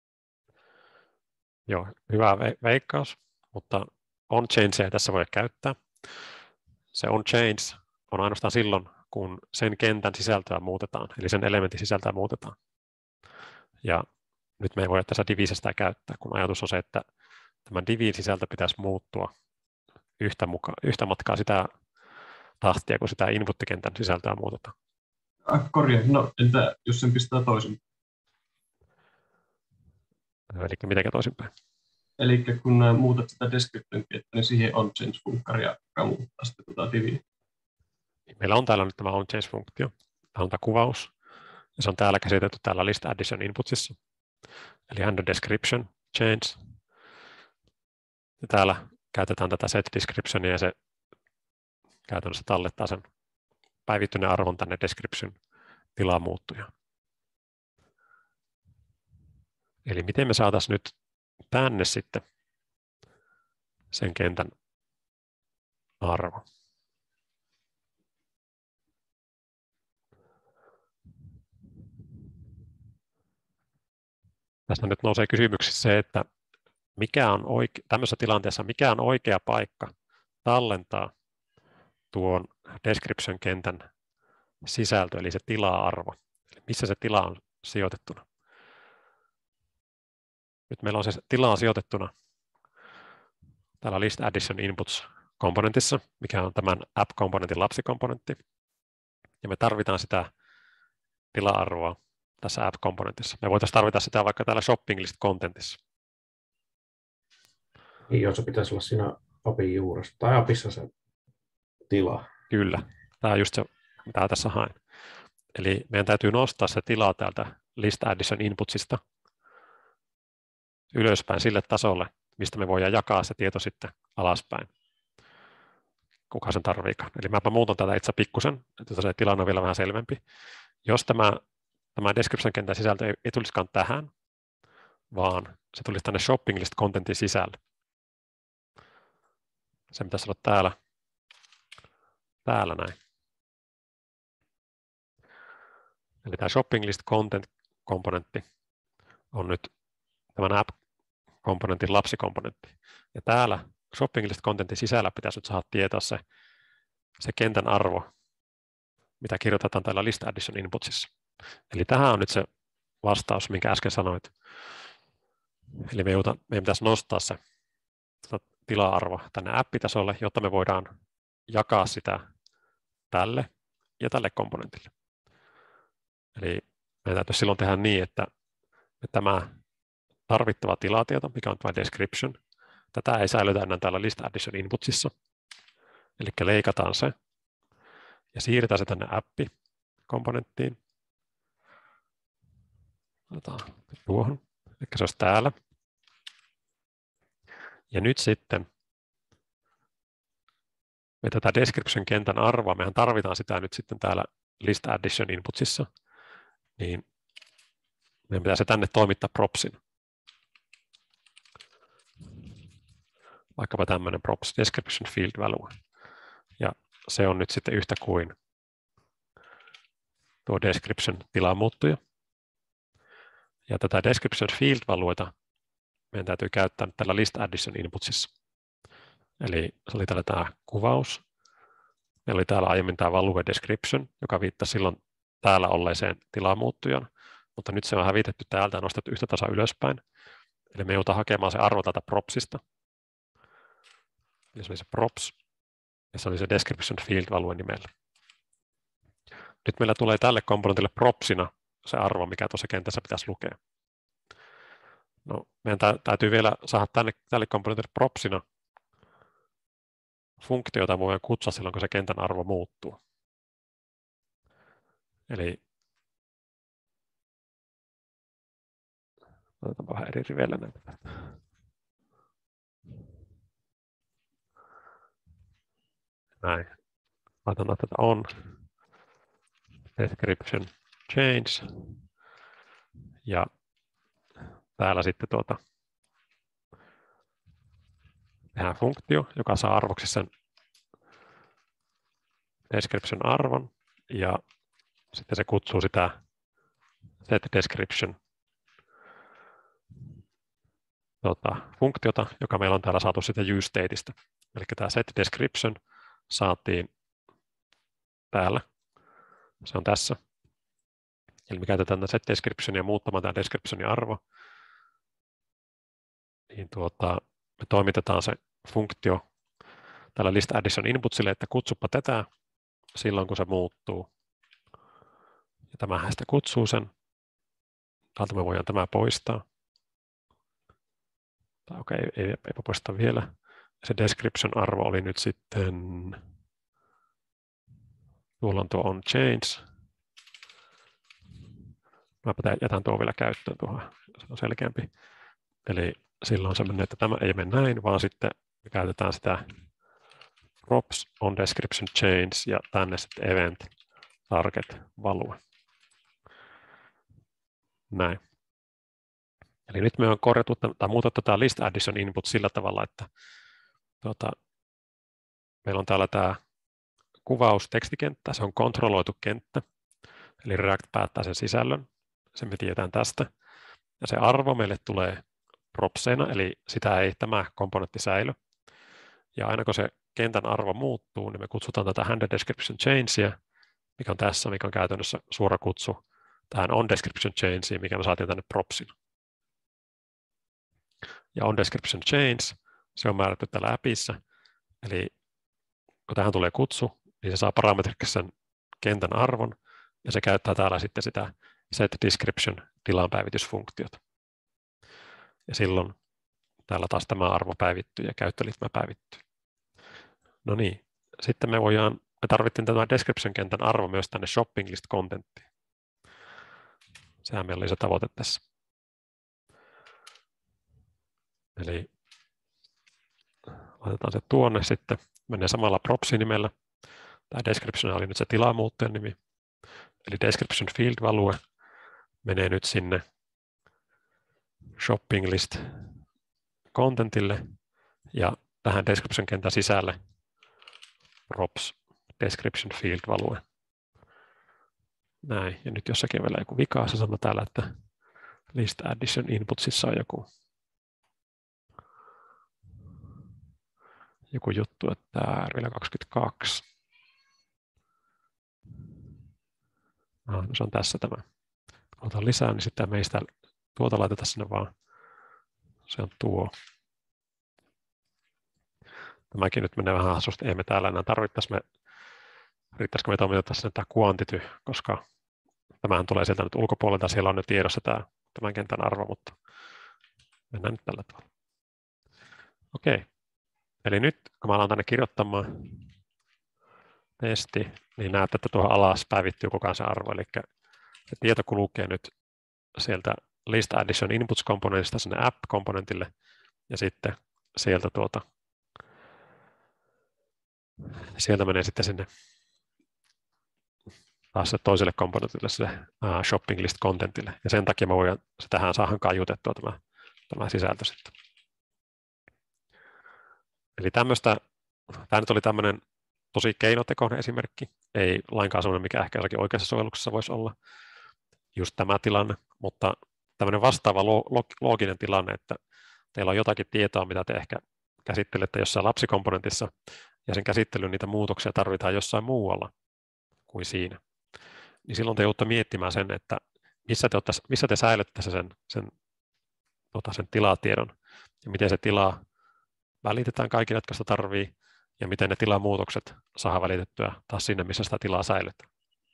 Joo, hyvä veikkaus, mutta onChange ei tässä voi käyttää. Se onChange on ainoastaan silloin, kun sen kentän sisältöä muutetaan, eli sen elementin sisältöä muutetaan. Ja nyt me ei voida tässä divissä sitä käyttää, kun ajatus on se, että tämän divin sisältö pitäisi muuttua yhtä, muka, yhtä matkaa sitä tahtia, kun sitä input-kentän sisältöä muutetaan. Ah, korjaa. No, entä jos sen pistää toisin? Eli mitenkä toisinpäin? Eli kun muutat sitä description-kenttää, niin siihen onChange-funkkaria, joka muuttaa sitten tuota diviä. Meillä on täällä nyt tämä onChange-funktio. Tämä on tämä kuvaus. Ja se on täällä käsitelty täällä list addition inputsissa. Eli handle description, change. Ja täällä käytetään tätä set descriptionia ja se käytännössä tallettaa sen päivittyneen arvon tänne description tilaan muuttuja. Eli miten me saataisiin nyt tänne sitten sen kentän arvo. Tässä nyt nousee kysymyksissä se, että mikä on oike- tämmöisessä tilanteessa mikä on oikea paikka tallentaa tuon description-kentän sisältö, eli se tila-arvo, eli missä se tila on sijoitettuna. Nyt meillä on se tila sijoitettuna täällä List Addition Inputs-komponentissa, mikä on tämän app-komponentin lapsikomponentti. Ja me tarvitaan sitä tila-arvoa tässä app-komponentissa. Me voitaisiin tarvita sitä vaikka täällä Shopping List-contentissa. Niin, jos se pitäisi olla siinä appin juuressa, tai appissa se tila. Kyllä, tämä on just se, mitä tässä haen. Eli meidän täytyy nostaa se tila täältä List Addition Inputsista ylöspäin sille tasolle, mistä me voidaan jakaa se tieto sitten alaspäin. Kuka sen tarviikaan. Eli mäpä muutan tätä itse pikkusen, että se tilanne on vielä vähän selvempi. Jos tämä, tämä description-kentän sisältö ei, ei tulisikaan tähän, vaan se tulisi tänne shopping list contentin sisälle. Se pitäisi olla täällä, täällä näin. Eli tämä shopping list content-komponentti on nyt tämän app-komponentin lapsikomponentti. Ja täällä shopping list contentin sisällä pitäisi nyt saada tietää se, se kentän arvo, mitä kirjoitetaan täällä list addition inputsissa. Eli tähän on nyt se vastaus, minkä äsken sanoit. Eli me joudutaan, meidän pitäisi nostaa se tila-arvo tänne app-tasolle, jotta me voidaan jakaa sitä tälle ja tälle komponentille. Eli meidän täytyisi silloin tehdä niin, että tämä tarvittava tilatieto, mikä on tämä description, tätä ei säilytä enää täällä list addition inputsissa. Eli leikataan se ja siirretään se tänne appi-komponenttiin. Otetaan tuohon, eli se olisi täällä. Ja nyt sitten me tätä description-kentän arvoa, mehän tarvitaan sitä nyt sitten täällä list addition inputsissa, niin meidän pitää se tänne toimittaa propsina. Vaikkapa tämmöinen props description field value. Ja se on nyt sitten yhtä kuin tuo description tilamuuttuja. Ja tätä description field valueta meidän täytyy käyttää nyt tällä list addition inputsissa. Eli se oli täällä tämä kuvaus. Meillä oli täällä aiemmin tämä value description, joka viittasi silloin täällä olleeseen tilamuuttujan, mutta nyt se on hävitetty täältä ja nostettu yhtä tasa ylöspäin. Eli me joudutaan hakemaan se arvo täältä propsista. Eli se oli se props, ja se oli se description field value nimellä. Nyt meillä tulee tälle komponentille propsina se arvo, mikä tuossa kentässä pitäisi lukea. No, meidän täytyy vielä saada tänne, tälle komponentille propsina funktio, jota voidaan kutsua silloin, kun se kentän arvo muuttuu. Eli otetaan vähän eri riveillä näitä. Näin. Laitetaan tätä on. Description change. Ja täällä sitten tuota, tehdään funktio, joka saa arvoksi sen description arvon. Ja sitten se kutsuu sitä set description tuota, funktiota, joka meillä on täällä saatu sitä useStateista. Eli tämä set description saatiin täällä. Se on tässä. Eli me käytetään tätä set descriptionia muuttamaan tämä descriptionin arvo. Niin tuota, me toimitetaan se funktio tällä list addition inputsille, että kutsuppa tätä silloin, kun se muuttuu. Ja tämähän sitä kutsuu sen. Täältä me voidaan tämä poistaa. Tai okei, okay, ei, ei, ei poista vielä. Se description arvo oli nyt sitten, tuolla on tuo on change. Mä jätän tuo vielä käyttöön tuohon, se on selkeämpi. Eli silloin se menee, että tämä ei mene näin, vaan sitten me käytetään sitä props on description change ja tänne sitten event target value. Näin. Eli nyt me on korjattu tai muutettu tämä list addition input sillä tavalla, että tuota, meillä on täällä tämä kuvaus tekstikenttä, se on kontrolloitu kenttä, eli React päättää sen sisällön, sen me tiedetään tästä, ja se arvo meille tulee propseina, eli sitä ei tämä komponentti säily, ja aina kun se kentän arvo muuttuu, niin me kutsutaan tätä handle description changea, mikä on tässä, mikä on käytännössä suora kutsu tähän onDescription changeen, mikä me saatiin tänne propsin. Ja onDescription change, se on määrätty tällä appissa, eli kun tähän tulee kutsu, niin se saa parametrisen kentän arvon, ja se käyttää täällä sitten sitä setDescription tilanpäivitysfunktiota. Ja silloin täällä taas tämä arvo päivittyy ja käyttöliittymä päivittyy. No niin, sitten me voidaan, me tarvittiin tämä description-kentän arvo myös tänne shopping list contenttiin. Sehän meillä oli se tavoite tässä. Eli laitetaan se tuonne sitten, menee samalla props-nimellä. Tämä description oli nyt se tilamuuttajan nimi. Eli description field value menee nyt sinne shopping list contentille ja tähän description kentän sisälle props description field value. Näin, ja nyt jossakin on vielä joku vika, se sanoo täällä, että list addition inputsissa on joku, joku juttu, että R vielä kaksikymmentäkaksi. Ah, no se on tässä tämä. Kun otan lisää, niin sitten meistä tuota laitetaan sinne vaan. Se on tuo. Tämäkin nyt menee vähän hassusti. Ei me täällä enää tarvittaisi. Me, riittäisikö me toimittaa sinne tämä quantity, koska tämähän tulee sieltä nyt ulkopuolelta. Siellä on nyt tiedossa tämä, tämän kentän arvo, mutta mennään nyt tällä tavalla. Okei. Eli nyt kun mä alan tänne kirjoittamaan testi, niin näette, että tuohon alas päivittyy koko ajan se arvo. Eli se tieto kulkee nyt sieltä list addition inputs-komponentista sinne app-komponentille ja sitten sieltä tuota sieltä menee sitten sinne taas se toiselle komponentille, se uh, shopping list contentille. Ja sen takia mä voin se tähän saadaan kaiutettua tämä, tämä sisältö sitten. Eli tämmöistä, tämä nyt oli tämmöinen tosi keinotekoinen esimerkki, ei lainkaan sellainen, mikä ehkä jossakin oikeassa sovelluksessa voisi olla just tämä tilanne, mutta tämmöinen vastaava looginen tilanne, että teillä on jotakin tietoa, mitä te ehkä käsittelette jossain lapsikomponentissa, ja sen käsittelyyn niitä muutoksia tarvitaan jossain muualla kuin siinä. Niin silloin te joudutte miettimään sen, että missä te, ottais, missä te säilytte sen, sen, tota, sen tilatiedon, ja miten se tila välitetään kaikille, jotka sitä tarvii, ja miten ne tilamuutokset saadaan välitettyä taas sinne, missä sitä tilaa säilytään.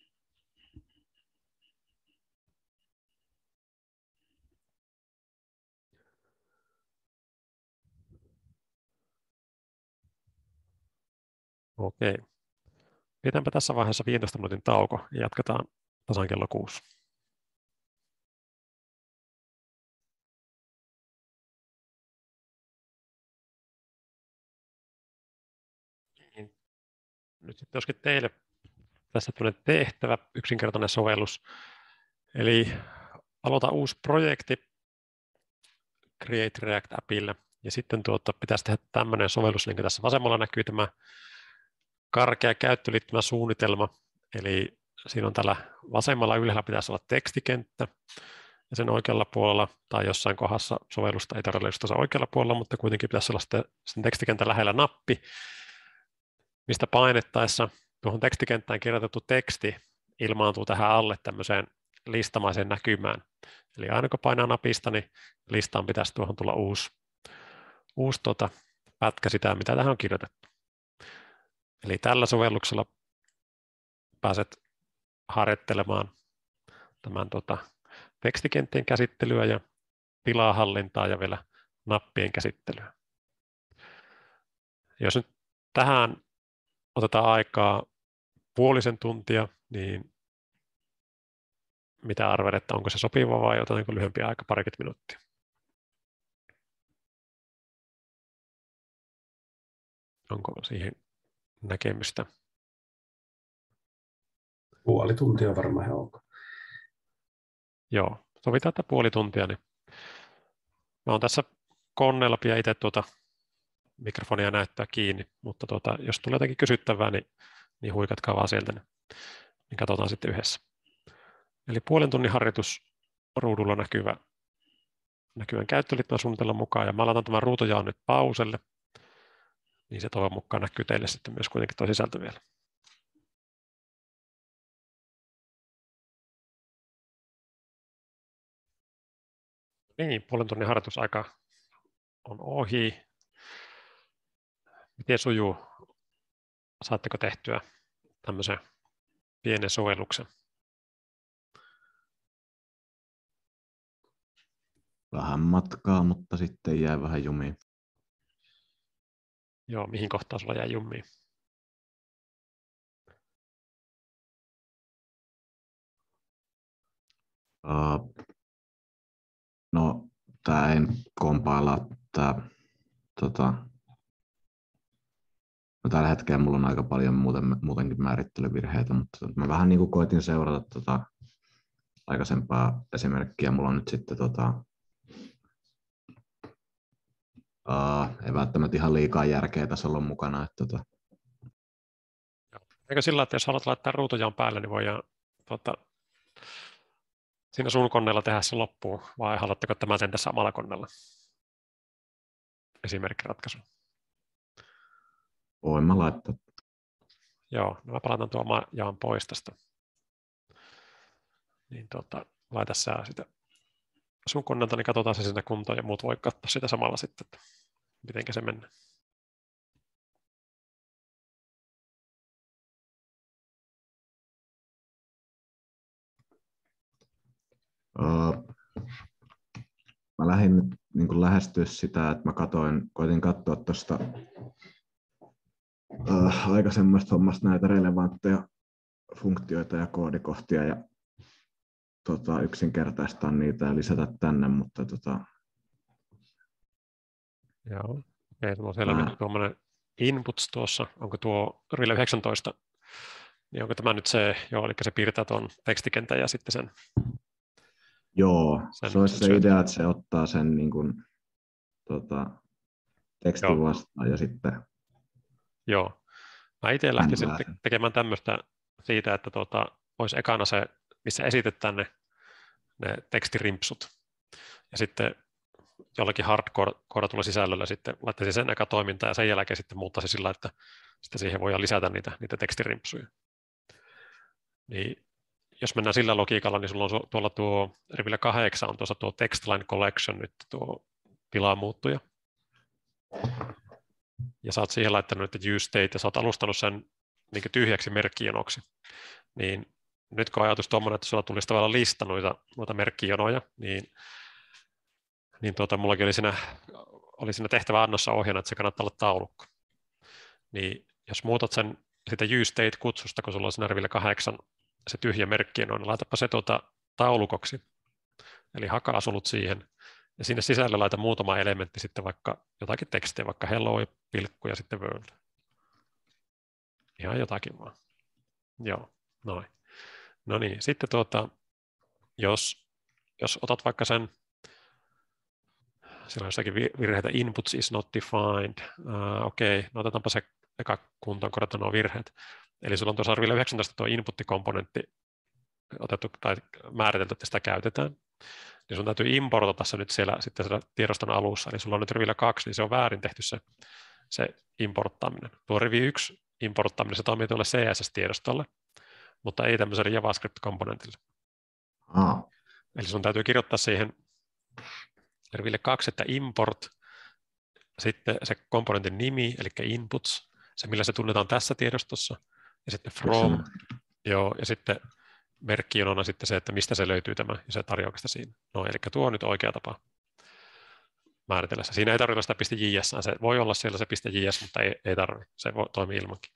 Okei. Pidetäänpä tässä vaiheessa viisitoista minuutin tauko ja jatketaan tasan kello kuusi. Nyt sitten olisikin teille tässä tämmöinen tehtävä, yksinkertainen sovellus. Eli aloita uusi projekti Create React Appille ja sitten tuota, pitäisi tehdä tämmöinen sovellus, niin kuin tässä vasemmalla näkyy tämä karkea käyttöliittymäsuunnitelma. Eli siinä on tällä vasemmalla ylhäällä pitäisi olla tekstikenttä ja sen oikealla puolella tai jossain kohdassa sovellusta ei tarvitse olla oikealla puolella, mutta kuitenkin pitäisi olla sitten sen tekstikentän lähellä nappi, mistä painettaessa tuohon tekstikenttään kirjoitettu teksti ilmaantuu tähän alle tämmöiseen listamaiseen näkymään. Eli aina kun painaa napista, niin listaan pitäisi tuohon tulla uusi, uusi tuota, pätkä sitä, mitä tähän on kirjoitettu. Eli tällä sovelluksella pääset harjoittelemaan tämän tuota, tekstikenttien käsittelyä ja tilahallintaa ja vielä nappien käsittelyä. Jos nyt tähän otetaan aikaa puolisen tuntia, niin mitä arvelet, että onko se sopiva vai otetaanko lyhyempi aika, parikymmentä minuuttia? Onko siihen näkemystä? Puoli tuntia on varmaan ihan ok. Joo, sovitaan, että puoli tuntia. Niin mä oon tässä koneella pidä itse tuota mikrofonia näyttää kiinni, mutta tuota, jos tulee jotakin kysyttävää, niin, niin huikatkaa vaan sieltä, niin katsotaan sitten yhdessä. Eli puolen tunnin harjoitus ruudulla näkyvä, näkyvän käyttöliittymäsuunnitelman mukaan, ja mä laitan tämän ruutujaon nyt pauselle, niin se toivon mukaan näkyy teille sitten myös kuitenkin tuo sisältö vielä. Niin, puolen tunnin harjoitusaika on ohi. Miten sujuu? Saatteko tehtyä tämmöisen pienen sovelluksen? Vähän matkaa, mutta sitten jää vähän jumiin. Joo, mihin kohtaan sulla jää jumiin? Uh, no, tää ei kompailla, tää, tota, no tällä hetkellä mulla on aika paljon muuten, muutenkin määrittelyvirheitä, mutta mä vähän niin kuin koitin seurata tota aikaisempaa esimerkkiä. Mulla on nyt sitten tota, uh, ei välttämättä ihan liikaa järkeä tässä olla mukana. Että, tota. Eikö sillä, että jos haluat laittaa ruutujaon päälle, niin voidaan tota, siinä sun koneella tehdä se loppuun, vai haluatteko tämän sen tässä samalla koneella? Esimerkkiratkaisu. Voin mä laittaa. Joo, no mä palataan tuon jaan pois tästä. Niin tota, laita sä sitä sun koneelta, niin katsotaan se sinne kuntoon ja muut voi katsoa sitä samalla sitten, että mitenkä se menee. Uh, mä lähdin nyt niin lähestyä sitä, että mä katoin, koitin katsoa tuosta uh, aikaisemmasta hommasta näitä relevantteja funktioita ja koodikohtia ja tota, yksinkertaistaa niitä ja lisätä tänne, mutta tota, joo, okei, mulla on siellä mä... nyt tuommoinen inputs tuossa, onko tuo Rille yhdeksäntoista, niin onko tämä nyt se, joo, eli se piirtää tuon tekstikentän ja sitten sen. Joo, sen, se olisi sen se idea, että se ottaa sen niin kuin, tota, tekstin joo. vastaan ja sitten... Joo, mä itse lähtisin te- tekemään tämmöistä siitä, että tuota, olisi ekana se, missä esitetään ne, ne tekstirimpsut. Ja sitten jollakin hardcore-koodatulla sisällöllä sitten laittaisin sen eka toimintaan ja sen jälkeen sitten muuttaisi sillä, että sitten siihen voidaan lisätä niitä, niitä tekstirimpsuja. Niin, jos mennään sillä logiikalla, niin sulla on tuolla tuo rivillä kahdeksan on tuossa tuo textline collection nyt tuo tilamuuttuja. Ja sä oot siihen laittanut nyt use state ja sä oot alustanut sen niin tyhjäksi merkkijonoksi. Niin nyt kun ajatus tuommoinen, että sulla tulisi tavallaan lista noita, noita merkkijonoja, niin, niin tuota, mullakin oli siinä, oli siinä tehtävä annossa ohjana, että se kannattaa olla taulukko. Niin jos muutat sen sitä use state kutsusta, kun sulla on siinä rivillä kahdeksan se tyhjä merkkijono, niin laitapa se tuota taulukoksi. Eli hakaa sulut siihen. Ja sinne sisällä laita muutama elementti sitten vaikka jotakin tekstiä, vaikka hello ja pilkku ja sitten world. Ihan jotakin vaan. Joo, noin. No niin, sitten tuota, jos, jos otat vaikka sen, siellä on jossakin virheitä, inputs is not defined, uh, okei, okay, no otetaanpa se eka kuntoon, korjata nuo virheet. Eli sulla on tuossa arvilla yhdeksäntoista tuo input-komponentti otettu tai määritelty, että sitä käytetään. Niin sun täytyy importata se nyt siellä sitten siellä tiedoston alussa, eli sulla on nyt rivillä kaksi, niin se on väärin tehty se, se importtaaminen. Tuo rivi yksi importtaaminen, se toimii tuolle C S S-tiedostolle, mutta ei tämmöiselle JavaScript-komponentille. Ah. Eli sun täytyy kirjoittaa siihen riville kaksi, että import, sitten se komponentin nimi, eli inputs, se millä se tunnetaan tässä tiedostossa, ja sitten from, joo, ja sitten merkkijonona sitten se, että mistä se löytyy tämä, ja se tarjoukasta siinä. No, eli tuo on nyt oikea tapa määritellä se. Siinä ei tarvitse sitä .js, se voi olla siellä se .js, mutta ei, ei tarvitse, se voi toimia ilmankin.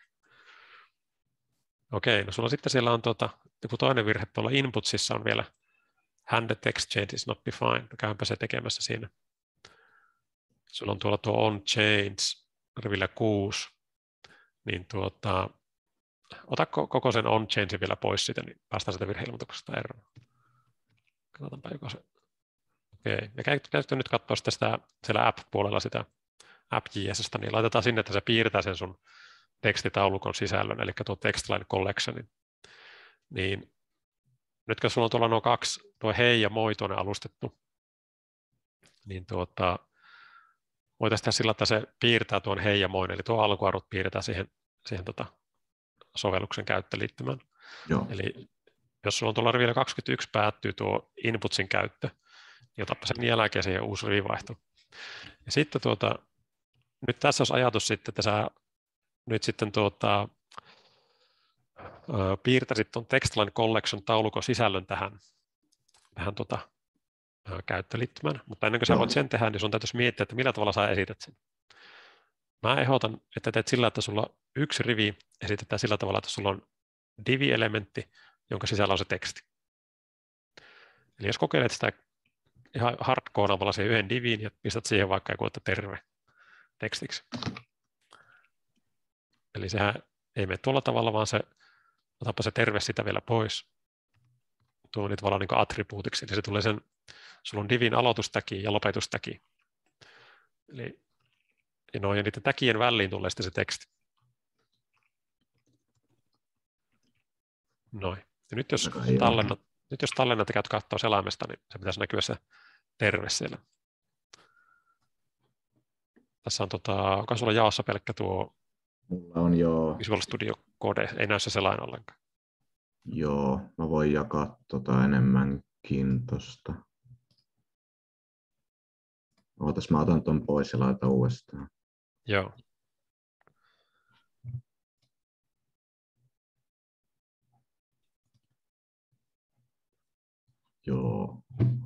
Okei, no sulla sitten siellä on tuota, joku toinen virhe tuolla inputsissa on vielä handed text change is not defined, no käympä se tekemässä siinä. Sulla on tuolla tuo on change rivillä kuusi, niin tuota, ota koko sen on change vielä pois siitä, niin päästään sitä virheilmoituksesta eroon. Katsotaanpa joko se. Okei, ja käytetty nyt katsoa sitä, sitä siellä app-puolella sitä app.jsstä, niin laitetaan sinne, että se piirtää sen sun tekstitaulukon sisällön, eli tuo textline collectionin. Niin nyt kun sulla on tuolla nuo kaksi, tuo hei ja moi tuonne alustettu, niin tuota, voitaisiin tehdä sillä, että se piirtää tuon hei ja moi, eli tuo alkuarvot piirretään siihen, siihen tota sovelluksen käyttöliittymään. Joo. Eli jos sulla on tuolla rivillä kaksikymmentäyksi päättyy tuo inputsin käyttö, ja otapa sen jälkeen siihen uusi rivivaihto. Ja sitten tuota, nyt tässä olisi ajatus sitten, että sä nyt sitten tuota, piirtäisit tuon Textline Collection taulukon sisällön tähän, tähän tuota, käyttöliittymään, mutta ennen kuin sä voit sen tehdä, niin sun täytyisi miettiä, että millä tavalla sä esität sen. Mä ehdotan, että teet sillä, että sulla yksi rivi esitetään sillä tavalla, että sulla on divi-elementti, jonka sisällä on se teksti. Eli jos kokeilet sitä ihan hardcoreamalla siihen yhden diviin ja pistät siihen vaikka joku, että terve tekstiksi. Eli sehän ei mene tuolla tavalla, vaan se otapa se terve sitä vielä pois. Tuo on tavallaan niin kuin attribuutiksi, eli se tulee sen, sulla on divin aloitustäki ja lopetustäki. Eli ja, no, ja niiden täkien väliin tulee sitten se teksti. Noin. Ja nyt jos tallennat, nyt jos tallennat ja käyt katsoa selaimesta, niin se pitäisi näkyä se terve siellä. Tässä on, tota, onko sulla jaossa pelkkä tuo Mulla on jo Visual Studio Code, ei näy se selain ollenkaan. Joo, mä voin jakaa tota enemmänkin tosta. Ootas, mä otan ton pois ja laitan uudestaan. Joo. Joo.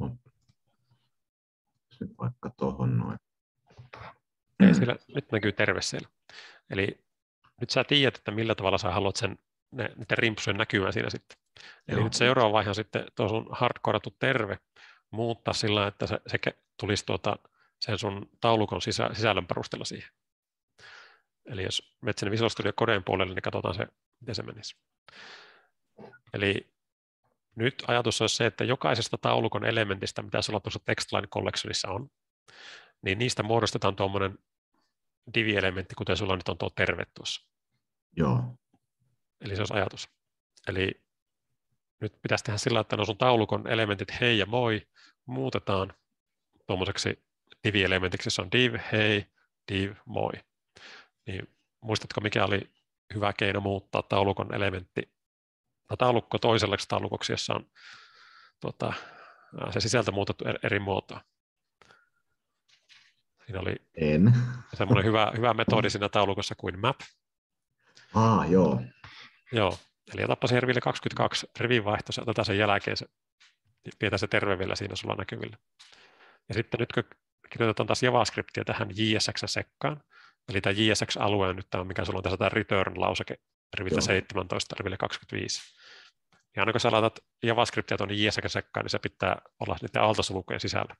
Nyt vaikka tohon noin. Ei, siellä, nyt näkyy terve siellä. Eli nyt sä tiedät, että millä tavalla sä haluat sen, ne, niiden rimpsujen näkymään siinä sitten. Eli Joo. nyt seuraava vaihe on sitten tuo sun hardcoreattu terve muuttaa sillä, että se, se tulisi tuota, sen sun taulukon sisä, sisällön perusteella siihen. Eli jos menet sinne Visual Studio Codeen puolelle, niin katsotaan se, miten se menisi. Eli nyt ajatus olisi se, että jokaisesta taulukon elementistä, mitä sulla tuossa Textline Collectionissa on, niin niistä muodostetaan tuommoinen divi-elementti, kuten sulla nyt on tuo terve tuossa. Joo. Eli se olisi ajatus. Eli nyt pitäisi tehdä sillä, että no sun taulukon elementit hei ja moi muutetaan tuommoiseksi divi-elementiksi, jossa on div, hei, div, moi. Niin muistatko, mikä oli hyvä keino muuttaa taulukon elementti, tai taulukko toiselleksi taulukoksi, jossa on tuota, se sisältö muutettu eri muotoa? Siinä oli En. semmoinen hyvä, hyvä metodi siinä taulukossa kuin map. Ah, joo. Joo, eli otapa se riville kaksikymmentäkaksi rivin vaihto, otetaan sen jälkeen se, pidetään se terve vielä siinä sulla näkyvillä. Ja sitten nyt kun kirjoitetaan taas JavaScriptia tähän J S X-sekkaan, eli tämä J S X-alue on nyt tämä, mikä sulla on tässä tämä return-lauseke riviltä joo. seitsemäntoista riville kaksikymmentäviisi. Ja aina kun sä laitat JavaScriptia tuonne J S X-sekkaan, niin se pitää olla niiden aaltosulkujen sisällä.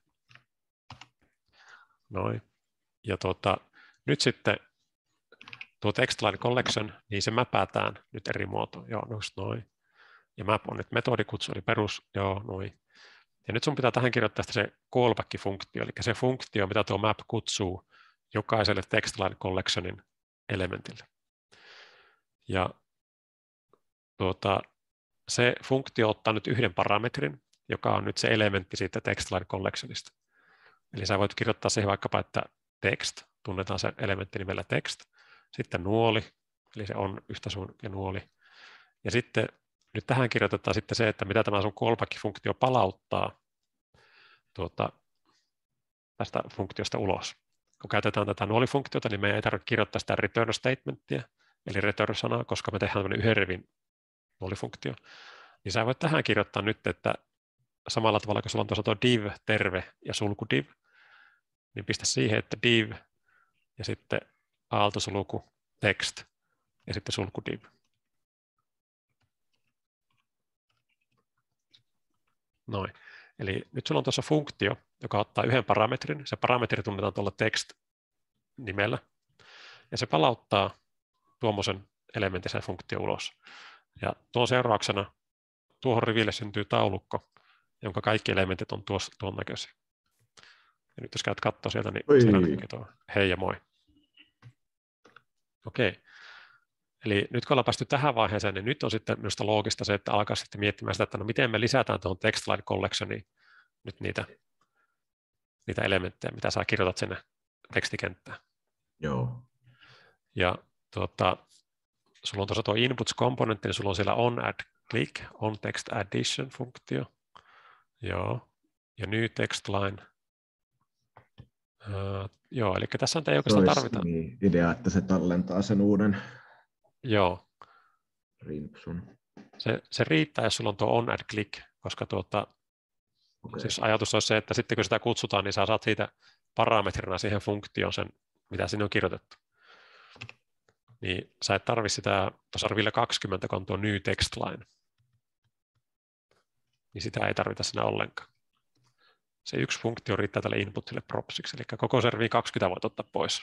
Noin. Ja tuota, nyt sitten tuo Textline Collection, niin se mäpätään nyt eri muotoon. Joo, just noin. Ja map on nyt metodikutsu, eli perus, joo, noin. Ja nyt sun pitää tähän kirjoittaa se callback-funktio, eli se funktio, mitä tuo map kutsuu jokaiselle Textline Collectionin elementille. Ja tuota, se funktio ottaa nyt yhden parametrin, joka on nyt se elementti siitä Textline Collectionista. Eli sä voit kirjoittaa siihen vaikkapa, että text, tunnetaan se elementti nimellä text, sitten nuoli, eli se on yhtä sun ja nuoli. Ja sitten nyt tähän kirjoitetaan sitten se, että mitä tämä sun callback-funktio palauttaa tuota, tästä funktiosta ulos. Kun käytetään tätä nuolifunktiota, niin meidän ei tarvitse kirjoittaa sitä return statementtia, eli return-sanaa, koska me tehdään tämmöinen yhden rivin nuolifunktio. Niin sä voit tähän kirjoittaa nyt, että samalla tavalla kun sulla on tuossa tuo div, terve ja sulku div, niin pistä siihen, että div ja sitten aaltosulku text ja sitten sulku div. Noin. Eli nyt sulla on tuossa funktio, joka ottaa yhden parametrin. Se parametri tunnetaan tuolla text-nimellä. Ja se palauttaa tuommoisen elementin sen funktio ulos. Ja tuon seurauksena tuohon riville syntyy taulukko, jonka kaikki elementit on tuossa, tuon näköisiä. Ja nyt jos käyt katsoa sieltä, niin Oi. siellä näkyy tuo hei ja moi. Okei. Eli nyt kun ollaan päästy tähän vaiheeseen, niin nyt on sitten minusta loogista se, että alkaa sitten miettimään sitä, että no miten me lisätään tuohon Textline Collectioniin nyt niitä, niitä elementtejä, mitä sä kirjoitat sinne tekstikenttään. Joo. Ja tuota, sulla on tuossa tuo inputs-komponentti, niin sulla on siellä on add click, on text addition-funktio. Joo. ja new text line. Uh, joo, eli tässä ei Se oikeastaan olisi tarvita. niin, idea, että se tallentaa sen uuden Joo. rimpsun. Se, se riittää, jos sulla on tuo on add click, koska tuota, Okay. siis ajatus olisi se, että sitten kun sitä kutsutaan, niin sä saat siitä parametrina siihen funktioon sen, mitä sinne on kirjoitettu. Niin sä et tarvitse sitä, tuossa arvilla kaksikymmentä, kun on tuo new text line. Niin sitä ei tarvita siinä ollenkaan. Se yksi funktio riittää tälle inputille propsiksi, eli koko servi kaksikymmentä voit ottaa pois.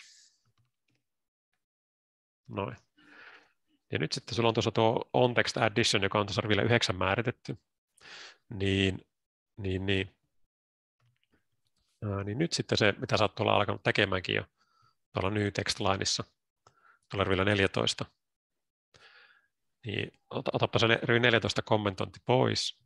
Noin. Ja nyt sitten sulla on tuossa tuo onText addition, joka on tuossa arvilla yhdeksän määritetty. Niin, niin, niin. Ää, niin nyt sitten se, mitä sä oot tuolla alkanut tekemäänkin jo tuolla new text lineissa, tuolla arvilla neljätoista. Niin otapa se rivi neljätoista kommentointi pois.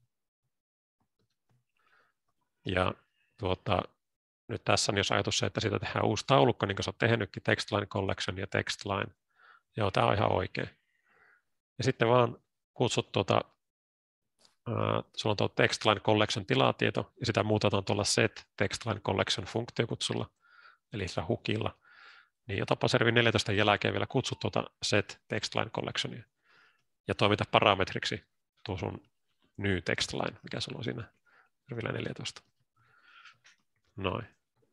Ja tuota, nyt tässä on jos ajatus se, että siitä tehdään uusi taulukko, niin kuin sä oot tehnytkin, text line collection ja text line. Joo, tämä on ihan oikein. Ja sitten vaan kutsut tuota, uh, sulla on tuo text line collection tilatieto, ja sitä muutetaan tuolla set text line collection funktiokutsella, eli sillä hookilla. Niin otapa servi neljätoista jälkeen vielä kutsut tuota set text line collectionia, ja toimita parametriksi tuo sun new text line, mikä sulla on siinä servillä neljätoista. Noin.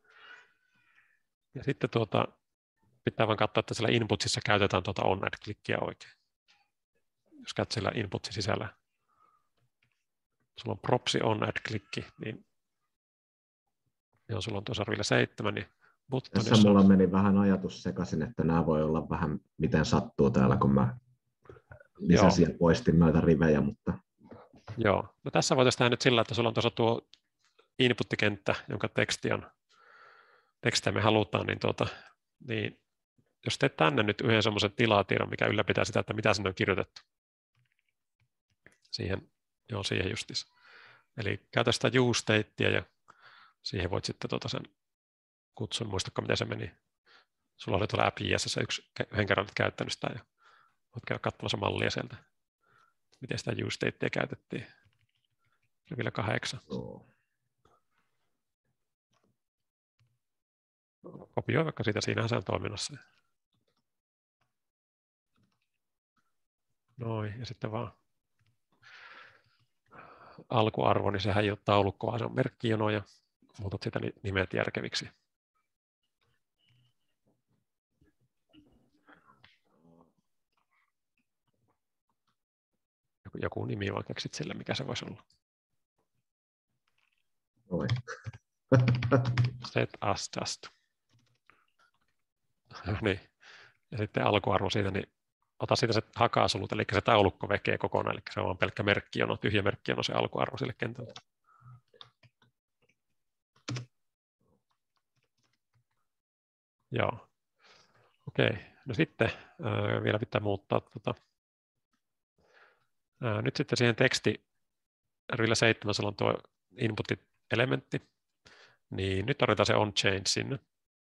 Ja sitten tuota, pitää vain katsoa, että siellä inputsissa käytetään tuota on add clickia oikein. Jos käyt siellä inputsin sisällä, sulla on propsi on add clicki, niin jos sulla on tuossa sarvilla seitsemän, niin button, tässä mulla on... meni vähän ajatus sekaisin, että nämä voi olla vähän miten sattuu täällä, kun mä lisäsin ja poistin noita rivejä, mutta... Joo, no tässä voitaisiin tehdä nyt sillä, että sulla on tuossa tuo inputtikenttä, jonka teksti on, tekstiä me halutaan, niin, tuota, niin jos teet tänne nyt yhden semmoisen tilatiedon, mikä ylläpitää sitä, että mitä sinne on kirjoitettu. Siihen, joo, siihen justiinsa. Eli käytä sitä useStatea ja siihen voit sitten tuota sen kutsun, muistatko miten se meni. Sulla oli tuolla app J S yksi, yhden kerran nyt käyttänyt sitä ja voit käydä katsomassa mallia sieltä, miten sitä useStatea käytettiin. Se vielä kahdeksan. Joo. Kopioi vaikka siitä, siinähän se on toiminnassa. Noin, ja sitten vaan alkuarvo, niin sehän ei ole taulukko, vaan se on merkkijono ja muutat sitä nimet järkeviksi. Joku, joku nimi vaan keksit sille, mikä se voisi olla. Oi. Set as just. Niin. Ja sitten alkuarvo siitä, niin ota siitä se hakasolut, eli se taulukko vekee kokonaan, eli se on pelkkä merkkijono, tyhjä merkkijono se alkuarvo sille kentälle. Joo. Okei, no sitten äh, vielä pitää muuttaa. Tota. Äh, nyt sitten siihen teksti, rivillä seitsemän, sulla on tuo input-elementti, niin nyt tarvitaan se on change sinne.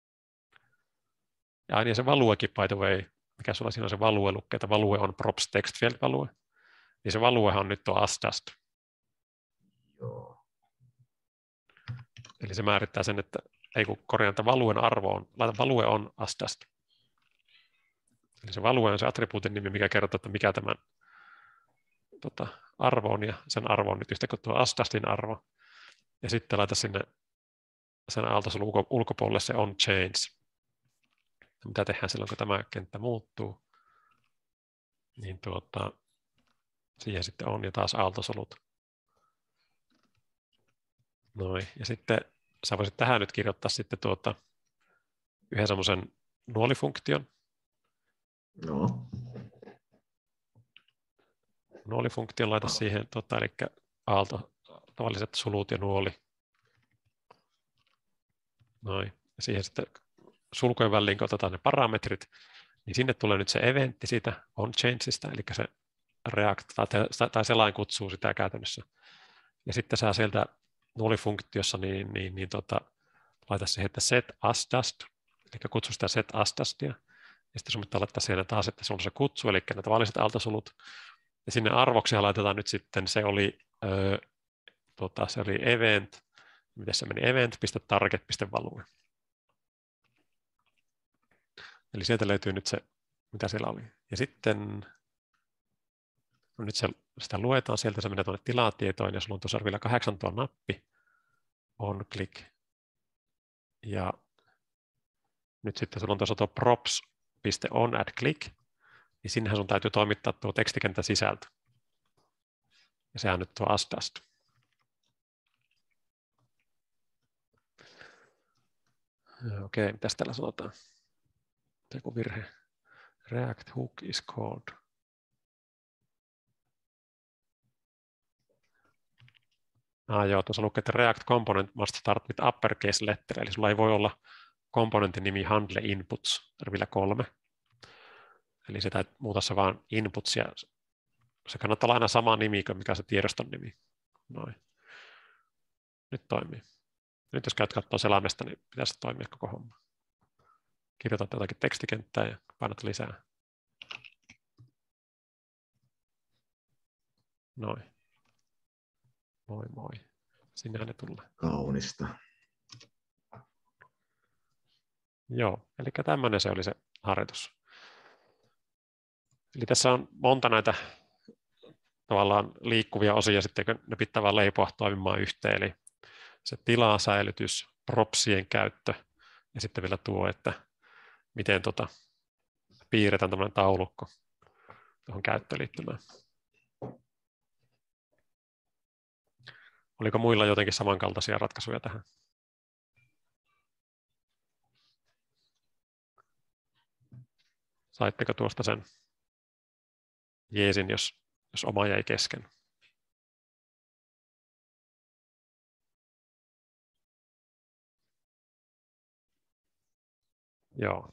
Ja aina se valuekin, by the way, mikä sulla siinä on se value lukee, että value on props text field value, niin se valuehan on nyt tuo asdust. Joo. Eli se määrittää sen, että ei kun korjaan, että valuen arvo on, laita value on asdust. Eli se value on se attribuutin nimi, mikä kertoo, että mikä tämän tota, arvo on, ja sen arvo on nyt yhtä kuin tuo asdustin arvo. Ja sitten laita sinne sen alta sun ulko, ulkopuolelle se on change. Ja mitä tehdään silloin, kun tämä kenttä muuttuu, niin tuota, siihen sitten on ja taas aaltosolut. Noin, ja sitten sä voisit tähän nyt kirjoittaa sitten tuota, yhden semmoisen nuolifunktion. No. Nuolifunktion laita siihen, tuota, eli aalto, tavalliset sulut ja nuoli. Noin, ja siihen sitten sulkujen väliin, kun otetaan ne parametrit, niin sinne tulee nyt se eventti siitä onChangeista, eli se React tai, tai selain kutsuu sitä käytännössä. Ja sitten saa sieltä nuolifunktiossa niin, niin, niin tota, laita siihen, että set asdust, eli kutsu sitä set asdustia, ja sitten sun pitää laittaa siihen taas, että se on se kutsu, eli ne tavalliset aaltosolut, ja sinne arvoksi laitetaan nyt sitten, se oli, ö, tota, se oli event, miten se meni, event.target.value. Eli sieltä löytyy nyt se, mitä siellä oli. Ja sitten, no nyt se, sitä luetaan, sieltä se menee tuonne tilatietoon, ja sulla on tuossa vielä kahdeksan tuo nappi, on click. Ja nyt sitten sulla on tuossa tuo props.onAddClick, niin sinnehän sun täytyy toimittaa tuo tekstikentän sisältö. Ja sehän nyt tuo asdast. Okei, mitäs täällä sanotaan? Joku virhe. React hook is called. Ah, joo, tuossa lukee, että React component must start with uppercase letter, eli sulla ei voi olla komponentin nimi handle inputs, vielä kolme. Eli sitä muuta se vaan inputs, ja se kannattaa olla aina sama nimi kuin mikä se tiedoston nimi. Noin. Nyt toimii. Nyt jos käyt katsoa selaimesta, niin pitäisi toimia koko homma. Kirjoitat jotakin tekstikenttää ja painat lisää. Noin. Moi moi. Sinnehän ne tulee. Kaunista. Joo, eli tämmöinen se oli se harjoitus. Eli tässä on monta näitä tavallaan liikkuvia osia, sitten kun ne pitää vaan leipoa toimimaan yhteen. Eli se tilasäilytys, propsien käyttö ja sitten vielä tuo, että miten tota piirretään tämmöinen taulukko tuohon käyttöliittymään. Oliko muilla jotenkin samankaltaisia ratkaisuja tähän? Saitteko tuosta sen jeesin, jos, jos oma jäi kesken? Joo.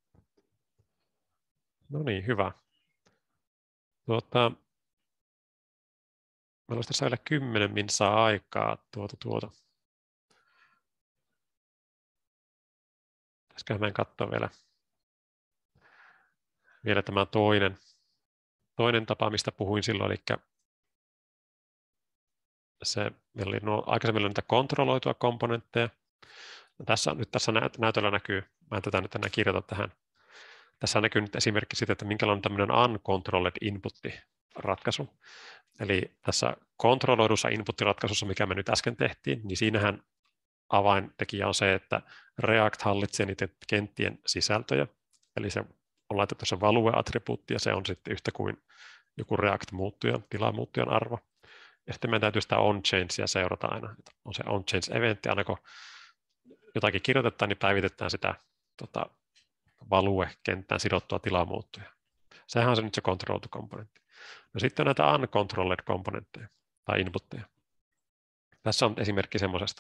No niin, hyvä. Tuota, meillä olisi tässä vielä kymmenen minsaa aikaa tuota tuota. Pitäisiköhän meidän katsoa vielä, vielä tämä toinen, toinen tapa, mistä puhuin silloin, eli se, meillä oli nuo, aikaisemmin oli niitä kontrolloitua komponentteja. No tässä, nyt tässä näytöllä näkyy, mä en tätä nyt enää kirjoita tähän. Tässä näkyy nyt esimerkki siitä, että minkälainen tämmöinen uncontrolled input-ratkaisu. Eli tässä kontrolloidussa input-ratkaisussa, mikä me nyt äsken tehtiin, niin siinähän avaintekijä on se, että React hallitsee niiden kenttien sisältöjä. Eli se on laitettu se value-attribuutti, ja se on sitten yhtä kuin joku React-muuttujan, tilamuuttujan arvo. Ja sitten meidän täytyy sitä onChangea seurata aina. On se onChange-eventti, aina kun jotakin kirjoitetaan, niin päivitetään sitä tota, value-kenttään sidottua tilamuuttuja. Sehän on se nyt se controlled komponentti. No sitten on näitä uncontrolled komponentteja tai inputteja. Tässä on esimerkki semmoisesta.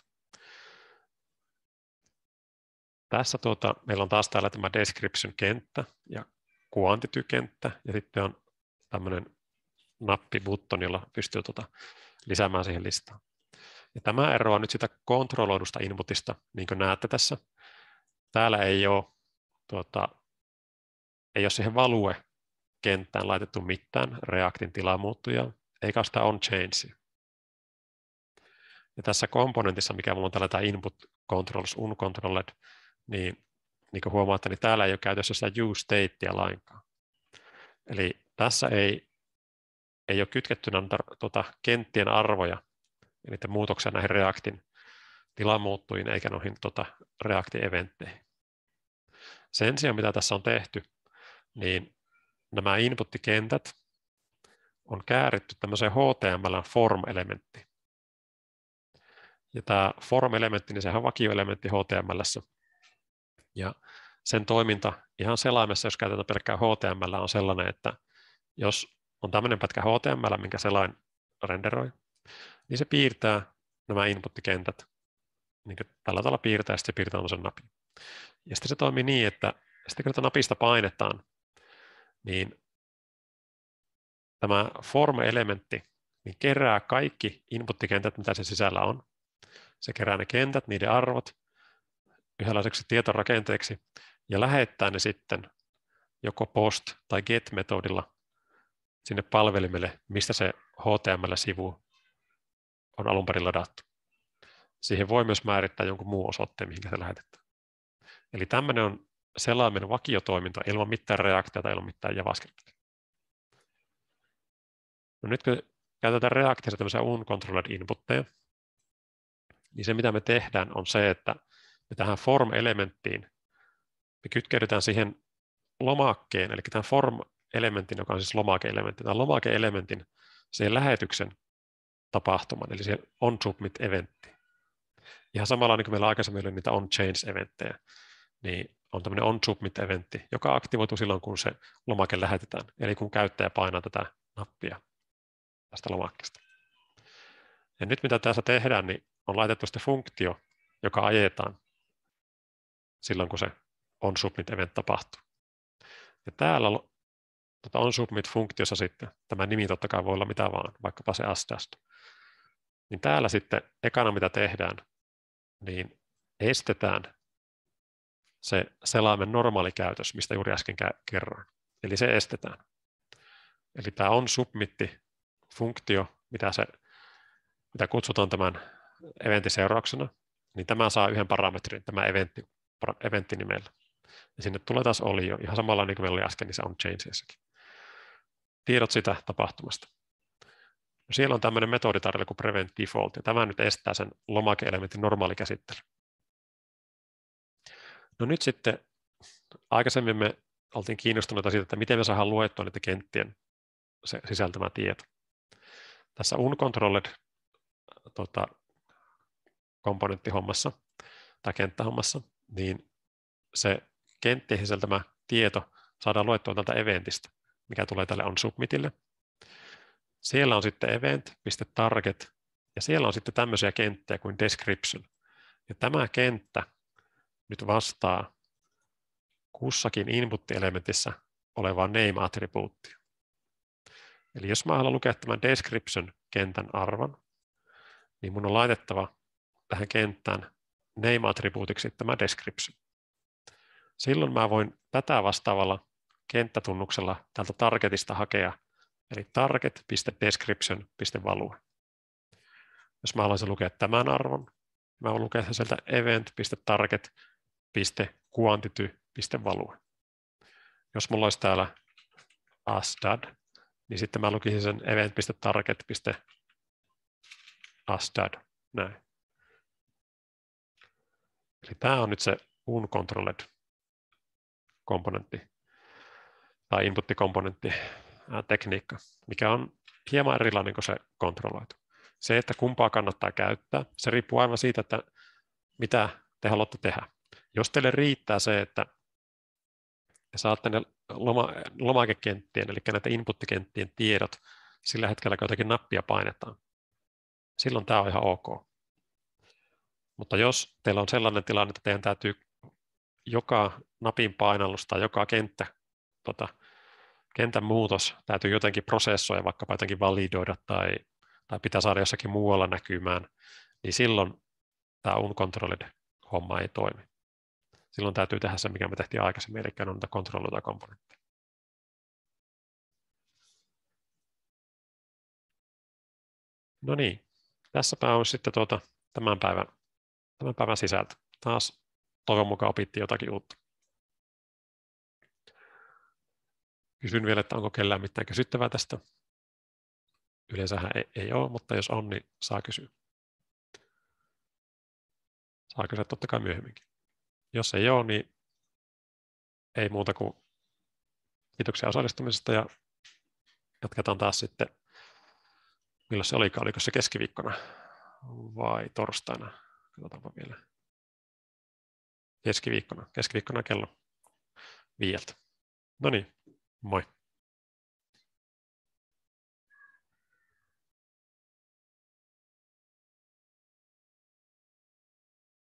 Tässä tuota, meillä on taas täällä tämä description-kenttä ja quantity-kenttä, ja sitten on tämmöinen nappi-button, jolla pystyy tuota lisäämään siihen listaan. Ja tämä eroaa nyt sitä kontrolloidusta inputista, niin kuin näette tässä. Täällä ei ole, tuota, ei ole siihen value-kenttään laitettu mitään Reactin tilamuuttujaa, eikä ole sitä onChangea. Ja tässä komponentissa, mikä minulla on täällä tämä input controls uncontrolled, niin, niin kuin huomaatte, niin täällä ei ole käytössä sitä useStatea lainkaan. Eli tässä ei, ei ole kytkettynä tuota, kenttien arvoja, ja niiden muutoksia näihin Reactin tilamuuttujiin eikä noihin tuota, Reactin eventteihin. Sen sijaan, mitä tässä on tehty, niin nämä input-kentät on kääritty tämmöiseen H T M L-form-elementtiin. Ja tämä form-elementti, niin sehän on vakioelementti H T M L:ssä. Ja sen toiminta ihan selaimessa, jos käytetään pelkkää H T M L, on sellainen, että jos on tämmöinen pätkä H T M L, minkä selain renderoi, niin se piirtää nämä input-kentät. Niin tällä tavalla piirtää, ja sitten se piirtää tämmöisen napin. Ja sitten se toimii niin, että sitten kun tätä napista painetaan, niin tämä form-elementti niin kerää kaikki input-kentät, mitä se sisällä on. Se kerää ne kentät, niiden arvot yhdenlaiseksi tietorakenteeksi ja lähettää ne sitten joko post- tai get-metodilla sinne palvelimelle, mistä se H T M L-sivu on alun perin ladattu. siihen voi myös määrittää jonkun muun osoitteen, mihin se lähetetään. Eli tämmöinen on selaimen vakiotoiminto ilman mitään reaktiota, ilman mitään JavaScriptia. No nyt kun käytetään Reactissa tämmöisiä uncontrolled inputteja, niin se mitä me tehdään on se, että me tähän form-elementtiin me kytkeydytään siihen lomakkeen, eli tämän form-elementin, joka on siis lomake-elementti, tämän lomake-elementin siihen lähetyksen tapahtuman, eli siihen onSubmit-eventtiin. Ihan samalla niin kuin meillä aikaisemmin oli niitä onChange-eventtejä, niin on tämmöinen onSubmit-eventti, joka aktivoituu silloin, kun se lomake lähetetään, eli kun käyttäjä painaa tätä nappia tästä lomakkeesta. Ja nyt mitä tässä tehdään, niin on laitettu sitten funktio, joka ajetaan silloin, kun se onSubmit-event tapahtuu. Ja täällä tuota onSubmit-funktiossa sitten, tämä nimi totta kai voi olla mitä vaan, vaikkapa se asdast, niin täällä sitten ekana mitä tehdään, niin estetään se selaimen normaali käytös, mistä juuri äsken kerroin. Eli se estetään. Eli tämä onSubmit-funktio, mitä, se, mitä kutsutaan tämän eventin seurauksena, niin tämä saa yhden parametrin, tämä eventti, eventtinimellä. Ja sinne tulee taas olio, ihan samalla niin kuin meillä oli äsken, niin se on changessakin. Tiedot sitä tapahtumasta. No siellä on tämmöinen metoditarjolla kuin prevent default, ja tämä nyt estää sen lomake-elementin normaali käsittely. No nyt sitten, aikaisemmin me oltiin kiinnostuneita siitä, että miten me saadaan luettua niitä kenttien se sisältämä tieto. Tässä uncontrolled tota, komponenttihommassa tai kenttähommassa, niin se kenttien sisältämä tieto saadaan luettua tältä eventistä, mikä tulee tälle onSubmitille. Siellä on sitten event.target, ja siellä on sitten tämmöisiä kenttiä kuin description. Ja tämä kenttä nyt vastaa kussakin input-elementissä olevaa name-attribuuttia. Eli jos mä haluan lukea tämän description-kentän arvon, niin mun on laitettava tähän kenttään name-attribuutiksi tämä description. Silloin mä voin tätä vastaavalla kenttätunnuksella tältä targetista hakea, eli target.description.value. Jos mä haluaisin lukea tämän arvon, mä voin lukea sieltä event.target.quantity.value. Jos mulla olisi täällä asdad, niin sitten mä lukisin sen event.target.asdad. Näin. Eli tämä on nyt se uncontrolled komponentti tai input-komponentti tekniikka, mikä on hieman erilainen kuin se kontrolloitu. Se, että kumpaa kannattaa käyttää, se riippuu aivan siitä, että mitä te haluatte tehdä. Jos teille riittää se, että te saatte ne loma, lomakekenttien, eli näitä input-kenttien tiedot sillä hetkellä, kun jotakin nappia painetaan, silloin tämä on ihan ok. Mutta jos teillä on sellainen tilanne, että teidän täytyy joka napin painallus tai joka kenttä, tota, kentän muutos täytyy jotenkin prosessoida, vaikkapa jotenkin validoida tai, tai pitää saada jossakin muualla näkymään, niin silloin tämä uncontrolled homma ei toimi. Silloin täytyy tehdä se, mikä me tehtiin aikaisemmin, eli on niitä kontrolloita komponentteja. No niin, tässäpä on sitten tuota, tämän, päivän, tämän päivän sisältö. Taas toivon mukaan opittiin jotakin uutta. Kysyn vielä, että onko kellään mitään kysyttävää tästä. Yleensähän ei, ei ole, mutta jos on, niin saa kysyä. Saa kysyä totta kai myöhemminkin. Jos ei ole, niin ei muuta kuin kiitoksia osallistumisesta ja jatketaan taas sitten, milloin se olikaan, oliko se keskiviikkona vai torstaina? Katsotaanpa vielä. Keskiviikkona, keskiviikkona kello viideltä. No niin, moi.